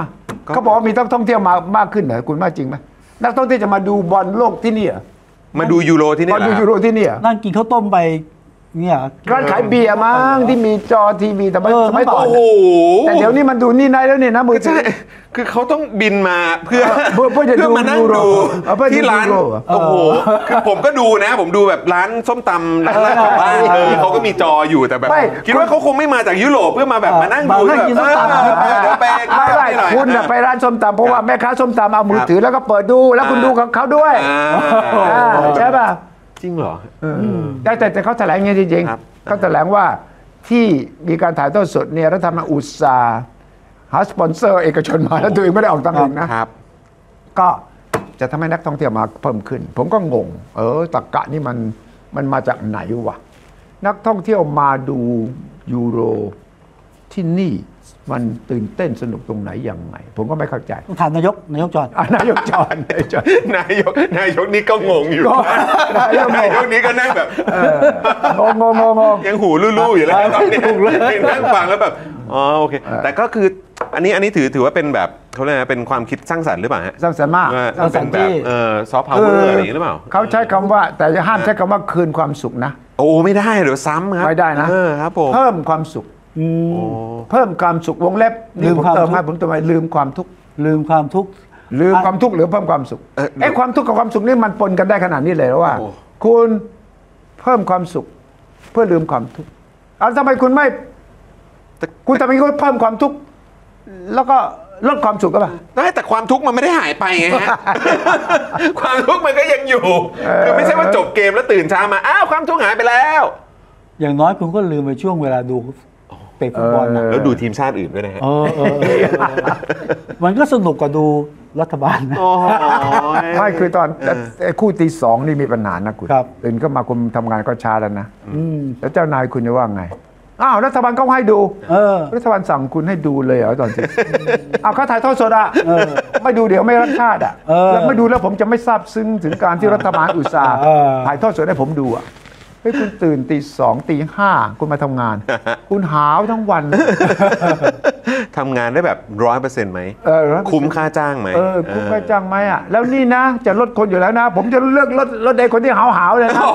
เขาบอกว่ามีนักท่องเที่ยวมามากขึ้นเหรอคุณว่าจริงไหมนักท่องเที่ยวจะมาดูบอลโลกที่นี่เหรอมาดูยูโรที่นี่มาเหรดูอยูโรที่นี่เหรอนั่งกินข้าวต้มไปเนี่ยร้านขายเบียร์มั้งที่มีจอทีวีแต่ไม่เออไม่ก่อนโอ้โหแต่เดี๋ยวนี้มันดูนี่ได้แล้วเนี่ยนะมือถืใช่อคือเขาต้องบินมาเพื่อเพื่อเพื่อจะดูมานั่งยูโรดูเออเพื่อดูที่ร้านยูโรเหรอโอ้โหคือผมก็ดูนะ ผมดูแบบร้านส้มตำร้านแรกของบ้านเออเขาก็มีจออยู่แต่แบบไม่คิดว่าเขาคงไม่มาจากยุโรปเพื่อมาแบบมานั่งดูมานั่งกินส้มตำเออเดี๋ยวไปไม่ไม่หน่อยคุณน่ะไปร้านส้มตำเพราะว่าครับแม่ค้าส้มตำเอามือครับถือแล้วก็เปิดดูแล้วคุณอ่าดูของเขาด้วยอ่าอ่าใช่ป่ะจริงเหรอแต่แต่แต่เขาแถลงอย่างนี้จริงครับๆเขาแถลงว่าที่มีการถ่ายทอดสดเนี่ยรัฐบาลอุตสาห์หาสปอนเซอร์เอกชนมาแล้วตัวเองไม่ได้ออกตังค์เองนะครับ ก็จะทำให้นักท่องเที่ยวมาเพิ่มขึ้น ผมก็งง เออตะกะนี่มันมันมาจากไหนวะนักท่องเที่ยวมาดูยูโรที่นี่มันตื่นเต้นสนุกตรงไหนยังไง ผมก็ไม่เข้าใจต้องถามนายกนายกจอดอ่ะนายกจอนนายกจอนนายกนายกนี่ก็งงอยู่ก็นายกงงนายกนี่ก็นั่งแบบงงงงงงยังหูลู่ๆอยู่เลยตอนนี้นั่งฟังแล้วแบบอ๋อโอเค แต่ก็คืออันนี้อันนี้ถือถือว่าเป็นแบบเขาเรียกอะไรเป็นความคิดสร้างสรรค์หรือเปล่าฮะสร้างสรรค์มากว่าสร้างสรเป็รนค์แบที่บเออซอฟต์พาวเวอร์อะไรอย่างนี้หรือเปล่าเขาใช้คำว่าแต่จะห้ามใช้คำว่าคืนความสุขนะโอ้ไม่ได้เดี๋ยวซ้ำครับไม่ได้นะเออครับผมเพิ่มความสุขอืมโอ้เพิ่มความสุขวงเล็บลืนี่มผมความเติมทุกข์ให้ผมเติมให้ลืมความทุกข์ลืมความทุกข์ลืมความทุกข์หรือเพิ่มความสุขเออไอ้ความทุกข์กับความสุขนี่มันปนกันได้ขนาดนี้เลยเหรอว่าโอ้คุณเพิ่มความสุข เพื่อลืมความทุกข์เอาทำไมคุณไม่คุณทำไมคุณเพิ่มความทุกข์แล้วก็ลดความสุขก็ป่ะได้แต่ความทุกข์มันไม่ได้หายไปไงฮะ ความทุกข์มันก็ยังอยู่คือไม่ใช่ว่าจบเกมแล้วตื่นเช้ามาอ้าวความทุกข์หายไปแล้วอย่างน้อยคุณก็ลืมไปช่วงเวลาดูเตะฟุตบอลนะแล้วดูทีมชาติอื่นด้วยนะฮะเออเออเออมันก็สนุกกว่าดูรัฐบาลนะโอ้ยไม่คือตอนไอ้คู่ตีสองนี่มีปัญหานะคุณครับตื่นก็มาคุณทำงานก็ช้าแล้วนะอืมแล้วเจ้านายคุณจะว่าไงอ้าวรัฐบาลก็ให้ดูเออรัฐบาลสั่งคุณให้ดูเลยเหรอตอนที่ อ้าวเขาถ่ายทอดสดอ่ะไม่ดูเดี๋ยวไม่รักชาติอ่ะเออแล้วไม่ดูแล้วผมจะไม่ซาบซึ้งถึงการที่รัฐบาลอุตสาห์เออถ่ายทอดสดให้ผมดูอ่ะเฮ้ยคุณตื่นตีสองตีห้าคุณมาทำงาน คุณหาวทั้งวันทำงานได้แบบร้อยเปอร์เซ็นต์ไหมเออคุ้มค่าจ้างไหมเออคุณไปจ้างไหมอ่ะแล้วนี่นะ จะลดคนอยู่แล้วนะ ผมจะเลือกลดลดไอ้คนที่หาวหาวๆเลยนะ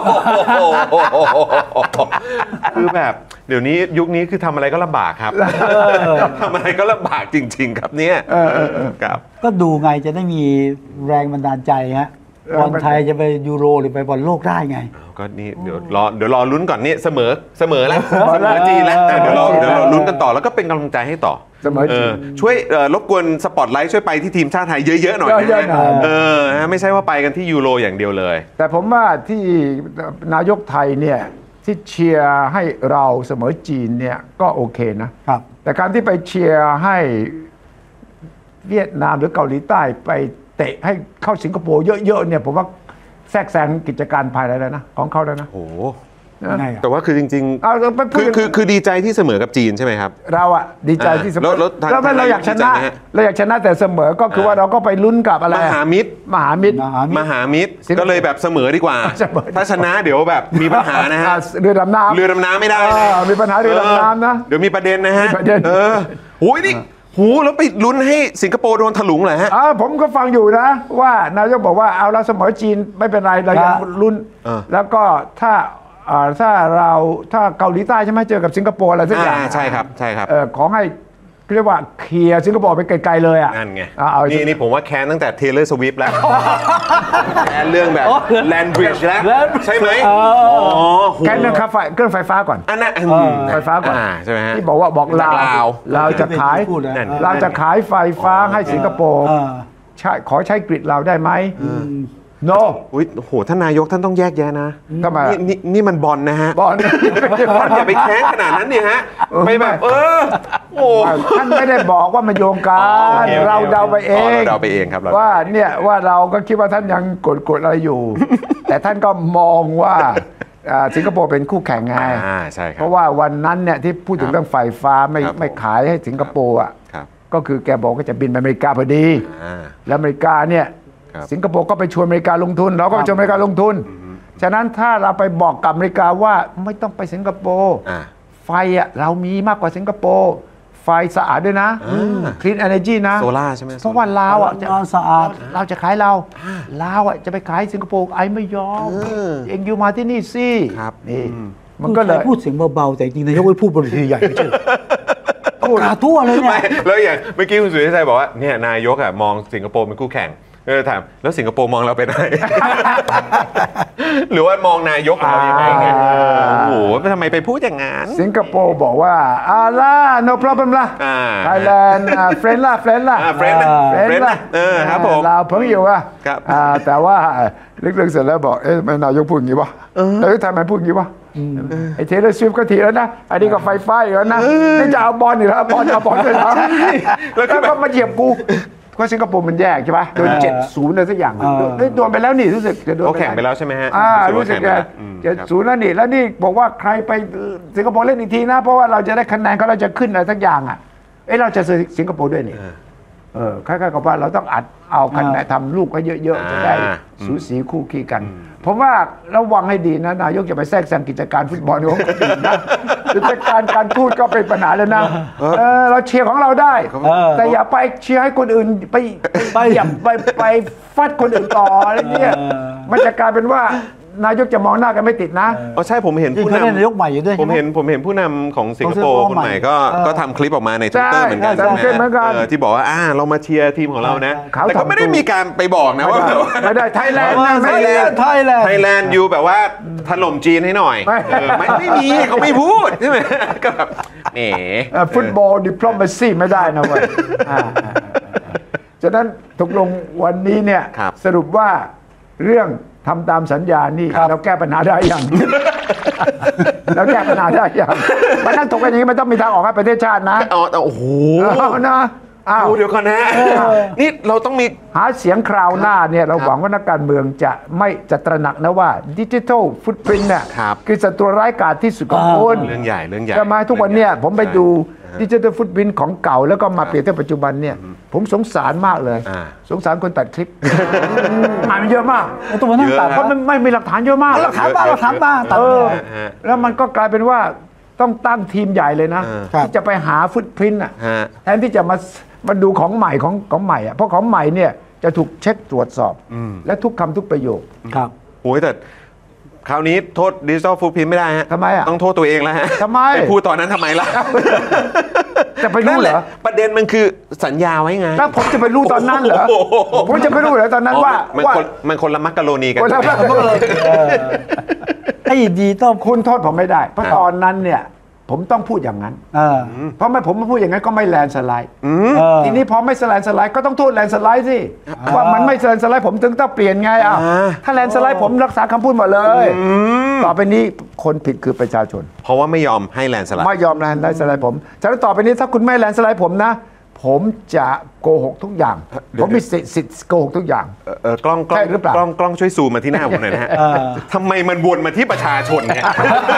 คือแบบเดี๋ยวนี้ยุคนี้คือทำอะไรก็ลำบากครับทำอะไรก็ลำบากจริง ๆ ครับเนี่ยครับก็ดูไงจะได้มีแรงบันดาลใจฮะเออบอลไทยจะไปยูโรหรือไปบอลโลกได้ไงก็นี่เดี๋ยวรอเดี๋ยวรอลุ้นก่อนนี่เสมอเสมอแล้วเสมอเสมอจีนแล้วเออเดี๋ยวรอเสมอจีนเดี๋ยวรอลุ้นกันต่อแล้วก็เป็นกำลังใจให้ต่อเสมอจีนเออช่วยเอ่อรบกวนสปอตไลท์ช่วยไปที่ทีมชาติไทยเยอะๆหน่อยนะเยอะๆหน่อยเออฮะไม่ใช่ว่าไปกันที่ยูโรอย่างเดียวเลยแต่ผมว่าที่นายกไทยเนี่ยที่เชียร์ให้เราเสมอจีนเนี่ยก็โอเคนะครับแต่การที่ไปเชียร์ให้เวียดนามหรือเกาหลีใต้ไปเตะให้เข้าสิงคโปร์เยอะๆเนี่ยผมว่าแทรกแซงกิจการภายในแล้วนะของเขาแล้วนะโอ้โหไงอ่ะแต่ว่าคือจริงเอาเราไปพูคืดอคือคือดีใจที่เสมอกับจีนใช่ไหมครับเราอะดีใจที่เสมแล้วอแล้วทางแล้วเราอยากชทางนายกดีใจนะไหมฮะเราอยากชนะแต่เสมอก็คือว่าเราก็ไปลุ้นกับอะไรมอะหามิตรมหามิตรมหามิตรมหามิตรสิงคโปร์ก็เลยแบบเสมอดีกว่าเสมอถ้าชนะเดี๋ยวแบบมีปัญหานะฮะอ่เรือดำน้ำเรือดำน้ำไม่ได้เอนะอมีปัญหาเรือดำน้ำนะเดี๋ยวมีประเด็นนะฮะมีประเด็นเออโหยนี่หูแล้วไปลุ้นให้สิงคโปร์โดนถลุงเหรอฮะอ่าผมก็ฟังอยู่นะ ว่านายกบอกว่าเอาเราเสมอจีนไม่เป็นไรเรายังครับลุ้นเออแล้วก็ถ้าอ่าถ้าเราถ้าเกาหลีใต้ใช่ไหมเจอกับสิงคโปร์อะไรสักอย่างอ่าใช่ครับใช่ครับเออขอให้เรียกว่าเคลียร์สิงคโปร์ไปไกลๆเลยอ่ะนั่นไงอ่าเอานี่นี่ผมว่าแค้นตั้งแต่เทเลอร์สวิฟแล้วแค้นเรื่องแบบแลนบริดจ์แล้ว Land ใช่ไหมเอออ๋อโหแค่เรื่องค่าไฟเครื่องไฟฟ้าก่อนอันนั้นอืมไฟฟ้าก่อนอ่าใช่ไหมฮะที่บอกว่าบอกลาวลาวเราจะขายพูดนะนั่นเราจะขายไฟฟ้าให้สิงคโปร์เออใช่ขอใช้กริดเราได้ไหม no อุ้ยโอ้โหท่านนายกท่านต้องแยกแยะนะทำไมนี่นี่นี่มันบอลนะฮะบอลท่านอย่าไปแค้นขนาดนั้นดิฮะไปแบบเออโอ้ท่านไม่ได้บอกว่ามันโยงกัอ๋อโอน เคโอเคเราเดาไปเออ๋อง เราเดาไปเองครับเราว่าเนี่ยว่าเราก็คิดว่าท่านยังกดกดอะไรอยู่ แต่ท่านก็มองว่าอ่าสิงคโปร์เป็นคู่แข่งไงอ่าใช่คเพรับราะว่าวันนั้นเนี่ยที่พูดถึงเรื่องไฟฟ้าไม่ครับผมไม่ขายให้สิงคโปร์อ่ะครับก็คือแกบอกก็จะบินไปอเมริกาพอดีอ่าแล้วอเมริกาเนี่ยครับสิงคโปร์ก็ไปชวนอเมริกาลงทุน เราก็ไปชวนอเมริกาลงทุน ฉะนั้นถ้าเราไปบอกกับอเมริกาว่าไม่ต้องไปสิงคโปร์อ่าไฟอ่ะเรามีมากกว่าสิงคโปร์ไไฟสะอาดด้วยนะ clean energy นะโซล่าใช่ไหมเพราะว่าลาวอ่ะจะงานสะอาดเราจะขายเราลาวอ่ะจะไปขายสิงคโปร์ไอ้ไม่ยอมเองอยู่มาที่นี่สิครับนี่อืมมันก็เลยพูดเสียงเบาๆแต่จริงๆนายกไม่พูดบนเวทีใหญ่ไม่ใช่ประกาศทั่วเลยเนี่ยไม่แล้วอย่างเมื่อกี้คุณสุริชัยบอกว่าเนี่ยนายกอ่ะมองสิงคโปร์เป็นคู่แข่งเออถามแล้วสิงคโปร์มองเราเป็นอะไร หรือว่ามองนายกเรายังไงไงโอ้โหทำไมไปพูดอย่างนั้นสิงคโปร์บอกว่าอาล่า no problem ละอ่า Thailand อ่า friend ละ friend ละอ่าเฟรนด์นะเฟรนด์นะเออครับผมลาวเพิ่งอยู่อ่ะครับอ่าแต่ว่าลึกๆเสร็จแล้วบอกเอ๊ะทำไมนายกพูดอย่างนี้วะเอ้ยทำไมพูดอย่างนี้วะไอ้เทเลสวิฟก็ทีแล้วนะอันนี้ก็ไฟฟ้าอีกแล้วนะนี่จะเอาบอลอีกแล้วบอลเอาบอลเลยนะแล้วก็มาเหยียบกูก็สิงคโปร์มันแยกใช่ปะโดนเจ็ดศูนย์อะไรสักอย่างโดนไปแล้วนี่รู้สึกจะโดนเขาแข่งไปแล้วใช่ไหมฮะอ่ารู้สึกแข่งไปจะแล้วอืมเจ็ดครับศูนย์แล้วนี่แล้วนี่บอกว่าใครไปสิงคโปร์เล่นอีกทีนะเพราะว่าเราจะได้คะแนนเขาเราจะขึ้นอะไรสักอย่างอ่ะเอ้เราจะซื้อสิงคโปร์ด้วยนี่เออคล้ายๆกับว่าเราต้องอัดเอาคะแนนทำลูกก็เยอะๆจะได้สูสีคู่ขี้กันผมว่าระวังให้ดีนะนายกอย่าไปแทรกแซงกิจการฟุตบอลของคนอื่นนะกิจการการพูดก็เป็นปัญหาแล้วนะเออเราเชียร์ของเราได้ แต่อย่าไปเชียร์ให้คนอื่นไปไปอย่าไปไปฟัดคนอื่นต่ออะไรเนี่ยมันจะกลายเป็นว่านายกจะมองหน้ากันไม่ติดนะอ๋อใช่ผมเห็นจริงผู้เขาได้นายกนำใหม่อยู่ด้วยผมใช่ไหมเห็นผมเห็นผู้นำของสิงคโปของสิงคโปร์ร์คนใหม่ก็เออก็ทำคลิปออกมาในทวิตเตอร์ใช่เหมือนกันใช่ใช่ไหมทำคลิปเหมือนกันเออที่บอกว่าอ่าเรามาเชียร์ทีมของเรานะเขาแต่ก็ไม่ได้ทำตัวมีการไปบอกนะว่าไม่ได้ไทยแลนด์นะไทไม่ยแลได้นด์ไทยแลนด์ไทยแลนด์อยู่แบบว่าถล่มจีนให้หน่อยไม่เออไม่ไม่มีเขาไม่พูดใช่ไหมก็แบบแหมเอ่อฟุตบอลดิปโลมาซีไม่ได้นะเว้ยอ่าฉะนั้นตกลงวันนี้เนี่ยครับสรุปว่าเรื่องทำตามสัญญานี่เราแก้ปัญหาได้อย่าง เราแก้ปัญหาได้อย่างมันนั่งถกกันอย่างนี้มันต้องมีทางออกให้ประเทศชาตินะอ๋อแต่โอ้โหเอานะอ้าวโอ้เดี๋ยวก่อนนะนี่เราต้องมีหาเสียงคราวหน้าเนี่ยเราหวังว่านักการเมืองจะไม่จะตระหนักนะว่าดิจิทัลฟุตปรินต์เนี่ยครับคือศัตรูร้ายกาจที่สุดของคนเรื่องใหญ่เรื่องใหญ่ใช่ไหมทุกวันเนี่ยผมไปดูดิจิทัลฟุตปรินต์ของเก่าแล้วก็มาเปรียบเทียบปัจจุบันเนี่ยผมสงสารมากเลยอ่าสงสารคนตัดคลิปหมายมันเยอะมากตัวมันนั่งตัดเพราะมันไม่มีหลักฐานเยอะมากหลักฐานบ้างหลักฐานบ้างตัดเอเลอย แล้วมันก็กลายเป็นว่าต้องตั้งทีมใหญ่เลยนะครับที่จะไปหาฟุตปรินต์อ่ะฮะแทนที่จะมามาดูของใหม่ของของใหม่อ่ะเพราะของใหม่เนี่ยจะถูกเช็คตรวจสอบ และทุกคำทุกประโยคครับโอ้ยแต่คราวนี้โทษดิจิทัลฟุตพิ้นไม่ได้ฮะทำไมอ่ะต้องโทษตัวเองแล้วฮะทำไมไปพูดตอนนั้นทำไมล่ะจะไปรู้นั่นเหแหรละอประเด็นมันคือสัญญาไว้ไงแล้วผมจะไปรู้ตอนนั้นเหรอโอ้โหผมจะไปรู้เหรอตอนนั้นว่ามันว่าคนมันคนละมักกะโรนีกันคนละใช่ไหมไอ้ดีต้องคุณโทษผมไม่ได้ เพราะตอนนั้นเนี่ยผมต้องพูดอย่างนั้นเออเพราะไม่ผมไม่พูดอย่างนั้นก็ไม่แลนด์สไลด์เออทีนี้พอไม่แลนด์สไลด์ก็ต้องโทษแลนด์สไลด์สิว่ามันไม่แลนด์สไลด์ผมถึงต้องเปลี่ยนไงอ่ะอ่าถ้าแลนด์สไลด์ผมรักษาคำพูดหมดเลยต่อไปนี้คนผิดคือประชาชนเพราะว่าไม่ยอมให้แลนด์สไลด์ไม่ยอมแลนด์สไลด์ผมฉะนั้นต่อไปนี้ถ้าคุณไม่แลนด์สไลด์ผมนะ ผมจะโกหกทุกอย่าง ผมมีสิทธิ์สิทธิ์โกหกทุกอย่างเออเออกล้องกล้องใช่หรือเปล่ากล้องกล้องช่วยซูมมาที่หน้าผมหน่อยนะฮะเออทำไมมันวนมาที่ประชาชนเนี่ย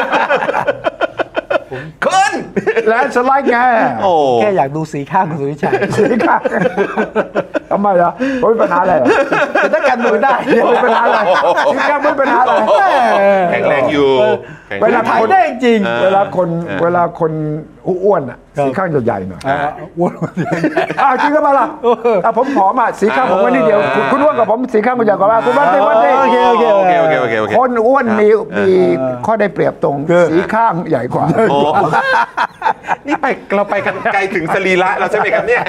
คุณแลนด์สไลด์ไงโอ้แค่อยากดูสีข้างคุณสุวิชัยสีข้างทำไมล่ะผมมีปัญหาอะไรเหรอแต่ถ้ากันมือได้ผมมีปัญหาอะไรสีข้างไม่มีปัญหาอะไรแข็งแรงอยู่แข็งเวแรลางถ่ายได้จริงเวลาคนเวลาคนอ้วนอ่ะสีข้างใหญ่ๆหน่อยอ่าอ้วนอ้าวจริงก็มาล่ะอ่ะผมผอมอ่ะสีข้างผมก็นิดเดียวคุณคุณอ้วนกับผมสีข้างคุณใหญ่กว่าว่าคุณวัดดิวัดดิโอเคโอเคโอเคโอเคโอเคโอเคคนอ้วนมีมีข้อได้เปรียบตรงสีข้างใหญ่กว่าโอ้นี่ไปเราไปกันไกลถึงสรีระเราใช่ไหมครับเนี่ย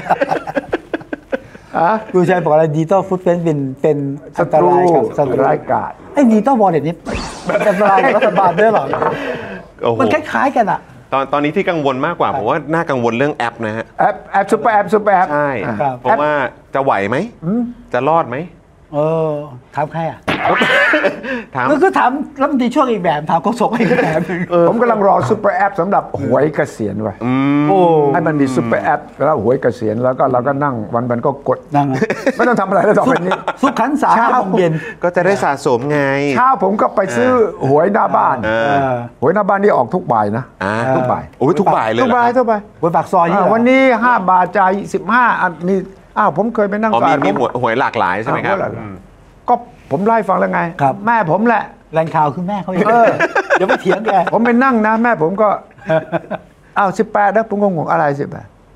คุณสุวิชัยบอกอะไรดิจิตอลฟุตเป็นเป็นเป็นศัอันตตรูรายกับศัตรูร้ายกาจไอ้ดิจิตอลวอลเล็ตนี้มันอันตรายกับรัฐบาลด้วยเหรอโอ้โหมันคล้ายๆกันอ่ะตอนตอนนี้ที่กังวลมากกว่าผมว่าน่ากังวลเรื่องแอปนะฮะแอปแอปซุปเปอร์แอปซุปเปอร์แอปใช่ครับเพราะว่าจะไหวไหมจะรอดไหมเออถามใครอ่ะถามก็คือถามรัฐมนตรีช่วยอีกแบบถามโฆษกอีกแบบหนึ่งผมกำลังรอซุปเปอร์แอปสำหรับหวยเกษียณไว้โอ้ให้มันมีซุปเปอร์แอปแล้วหวยเกษียณแล้วก็เราก็นั่งวันวันๆก็กดนั่งไม่ต้องทำอะไรแล้วต่อไปนี้สุขขันธ์สาห้าโมงเย็นก็จะได้สะสมไงเช้าผมก็ไปซื้อหวยหน้าบ้านเออเออหวยหน้าบ้านนี่ออกทุกบ่ายนะอ่าทุกบ่ายโอ้ยทุกบ่ายเลยทุกเหรอบ่ายครับทุกบ่ายบนปากซอยนี่อ่าเหรอวันนี้ห้าบาทจ่ายสิบห้าอ่ะมีอ้าวผมเคยไปนั่งอ๋อมีอ่านมีผหวยหวยหลากหลายใช่ไหมครับอ่าหวยหลากหลายอืมก็ผมไล่าให้ฟังแล้วไงครับแม่ผมแหละแรงข่าวคือแม่เขาเองเดี๋ยวไปเถียงแกผมไปนั่งนะ แม่ผมก็อ้าวสิบแปดนะผมก็งงอะไรสิบแปด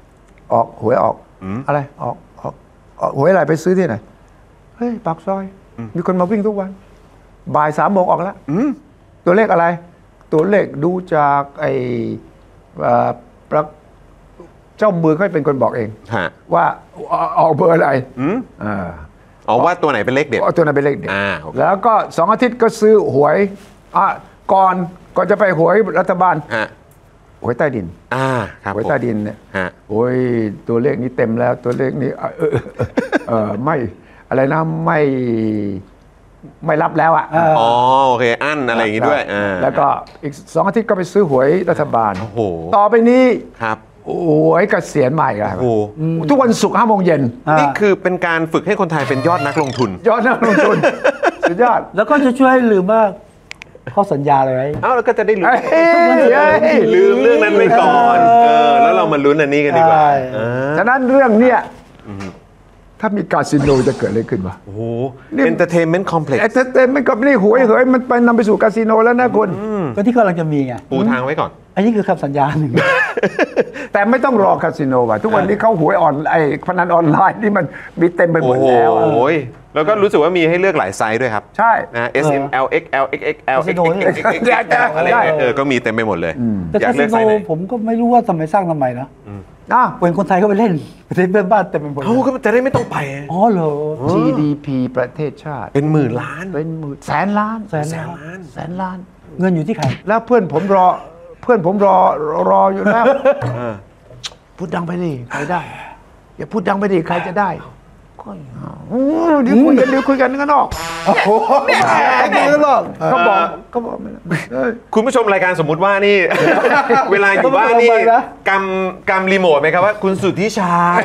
ออกหวยออกอะไรออกออกออกหวยอะไรไปซื้อที่ไหนเฮ้ยปากซอยมีคนมาวิ่งทุกวันบ่ายสามโมงออกแล้วตัวเลขอะไร ตัวเลขดูจากไอ้ประเจ้ามือเขาเป็นคนบอกเองว่าออกเบอร์อะไรอ่าอ๋อว่าตัวไหนเป็นเลขเด็ดตัวไหนเป็นเลขเด็ดแล้วก็สองอาทิตย์ก็ซื้อหวยอ่ะก่อนก่อนจะไปหวยรัฐบาลหวยใต้ดินอ่าครับหวยใต้ดินเนี่ยโอ้ยตัวเลขนี้เต็มแล้วตัวเลขนี้เออเออไม่อะไรนะไม่ไม่รับแล้วอ่ะอ๋อโอเคอั้นอะไรอย่างงี้ด้วยแล้วก็อีกสองอาทิตย์ก็ไปซื้อหวยรัฐบาลโอ้โหต่อไปนี้ครับโอ้ยเกษียณใหม่ครับทุกวันศุกร์ห้าโมงเย็นนี่คือเป็นการฝึกให้คนไทยเป็นยอดนักลงทุนยอดนักลงทุนสุดยอดแล้วก็จะช่วยลืมว่าข้อสัญญาอะไรเอ้าแล้วก็จะได้ลืมลืมเรื่องนั้นไปก่อนเออแล้วเรามาลุ้นอันนี้กันดีกว่าฉะนั้นเรื่องเนี้ยถ้ามีคาสิโนจะเกิดอะไรขึ้นวะโอ้โหเอนเตอร์เทนเมนต์คอมเพล็กซ์เอนเตอร์เทนเมนต์ก็ไม่ได้หวยเหยมันไปนำไปสู่คาสิโนแล้วนะคุณก็ที่กำลังจะมีไงปูทางไว้ก่อนอันนี้คือคำสัญญาหนึ่งแต่ไม่ต้องรอคาสิโนว่ะทุกวันนี้เขาหวยออนไอพนันออนไลน์ที่มันมีเต็มไปหมดแล้วโอ้ยแล้วก็รู้สึกว่ามีให้เลือกหลายไซส์ด้วยครับใช่นะ เอส เอ็ม แอล เอ็กซ์ แอล เอ็กซ์ เอ็กซ์ แอล เอ็กซ์ แอล อะไรเออก็มีเต็มไปหมดเลยแต่คาสิโนผมก็ไม่รู้ว่าทำไมสร้างทำไมนะอ้าวเป็นคนไทยเขาไปเล่นประเทศเพื่อนบ้านเต็มไปหมดเขาก็จะได้ไม่ต้องไปอ๋อเหรอจี ดี พี ประเทศชาติเป็นหมื่นล้านเป็นหมื่นแสนล้านแสนล้านแสนล้านเงินอยู่ที่ใครแล้วเพื่อนผมรอเพื่อนผมรอรออยู่แล้วพูดดังไปดิใครได้อย่าพูดดังไปดิใครจะได้ก็เดี๋ยวคุยกันเดี๋ยวคุยกันกันนอกโอ้โหกันนอกเขาบอกเขาบอกคุณผู้ชมรายการสมมุติว่านี่เวลาอยู่บ้านนี่กำกำรีโมทไหมครับว่าคุณสุทธิชัย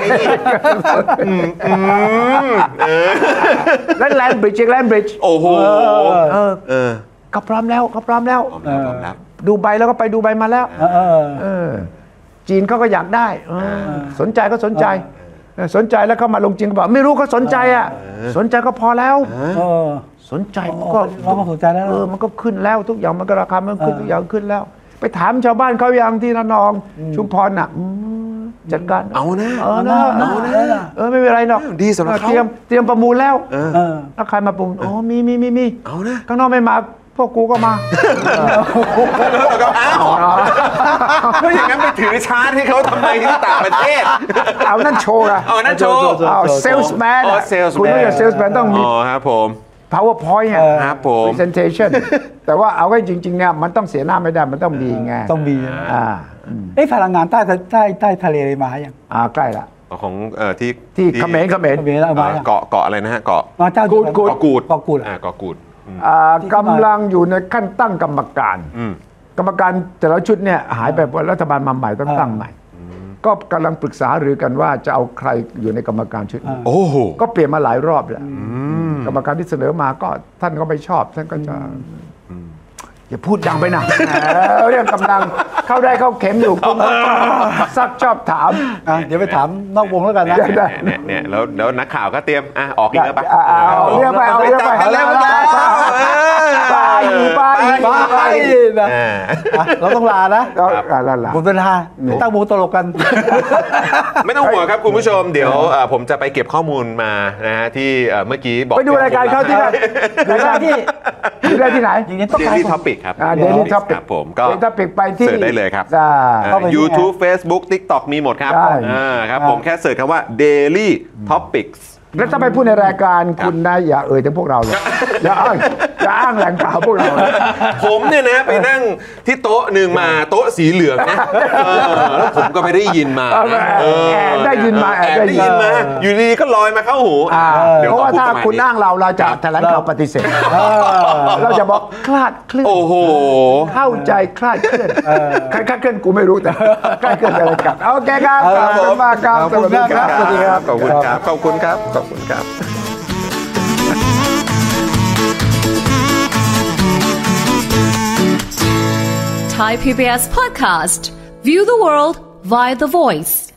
แล้วแลนบริดจ์แลนบริดจ์โอ้โหเออก็พร้อมแล้วก็พร้อมแล้วดูใบแล้วก็ไปดูใบมาแล้วจีนเขาก็อยากได้สนใจก็สนใจสนใจแล้วเขามาลงจีนก็บอกไม่รู้เขาสนใจอ่ะสนใจก็พอแล้วสนใจก็เราก็สนใจแล้วเออมันก็ขึ้นแล้วทุกอย่างมันก็ราคามันขึ้นทุกอย่างขึ้นแล้วไปถามชาวบ้านเขาอย่างที่ระนองชุมพรน่ะจัดการเอานะเออนะเออไม่เป็นไรหรอกดีสำหรับเขาเตรียมเตรียมประมูลแล้วแล้วใครมาประมูลอ๋อมีมีมีมีเอานะข้างนอกไม่มาพวกกูก็มาแล้วก็อ้าวก็อย่างนั้นไปถือชาร์ตให้เขาทำไมที่ต่างประเทศเอานั่นโชว์อะเอานั่นโชว์เอาเซลส์แมนคุณรู้อย่างเซลส์แมนต้องมีอ๋อครับผม PowerPoint อ่ะครับผม presentation แต่ว่าเอาไว้จริงๆเนี่ยมันต้องเสียหน้าไม่ได้มันต้องมีไงต้องมีอ่าเอ๊ะพลังงานใต้ใต้ใต้ทะเลมาอย่างอ่าใกล้ละของเอ่อที่ที่เขมรเขมรเกาะเกาะอะไรนะฮะเกาะกูดกูดเกาะกูดเกาะกูดอ่าเกาะกูดกำลังอยู่ในขั้นตั้งกรรมการกรรมการแต่ละชุดเนี่ยหายไปรัฐบาลมาใหม่ต้องตั้งใหม่ก็กำลังปรึกษาหรือกันว่าจะเอาใครอยู่ในกรรมการชุดนี้โอ้โหก็เปลี่ยนมาหลายรอบแล้วกรรมการที่เสนอมาก็ท่านก็ไม่ชอบท่านก็จะอย่าพูดดังไปนะเรื่องกำลังเข้าได้เข้าเข็มอยู่คุณซักชอบถามเดี๋ยวไปถามนอกวงแล้วกันนะเนี่ยเนี่ยแล้วแล้วนักข่าวก็เตรียมอ่ะออกอีกแล้วปะเอาเรื่องไปเอาเรื่องไปแล้วไปไปไปนะเราต้องลานะหมดเวลาตั้งวงตลกกันไม่ต้องห่วงครับคุณผู้ชมเดี๋ยวผมจะไปเก็บข้อมูลมานะฮะที่เมื่อกี้บอกไปดูรายการเขาที่ไหนรายการที่ดูได้ที่ไหนอย่างนี้ต้องการท็อปิกครับเดลี่ท็อปิกผมก็เดลี่ท็อปิกไปที่เสิร์ชได้เลยครับ YouTube Facebook TikTok มีหมดครับครับผมแค่เสิร์ชคำว่า Daily Topics แล้วถ้าไปพูดในรายการคุณนะอย่าเอ่ยถึงพวกเราเลยอย่าอ้างอย่าอ้างแหล่งข่าวพวกเราผมเนี่ยนะไปนั่งที่โต๊ะหนึ่งมาโต๊ะสีเหลืองนะแล้วผมก็ไปได้ยินมาได้ยินมาได้ยินมาอยู่ดีก็ลอยมาเข้าหูเพราะว่าถ้าคุณอ้างเราเราจะแถลงข่าวปฏิเสธเราจะบอกคลาดเคลื่อนโอ้โหเข้าใจคลาดเคลื่อนใครคลาดเคลื่อนกูไม่รู้แต่คลาดเคลื่อนอะไรกันโอเคครับขอบคุณมากครับขอบคุณครับสวัสดีครับขอบคุณครับขอบคุณครับขอบคุณครับ Thai พี บี เอส Podcast View the world via The Voice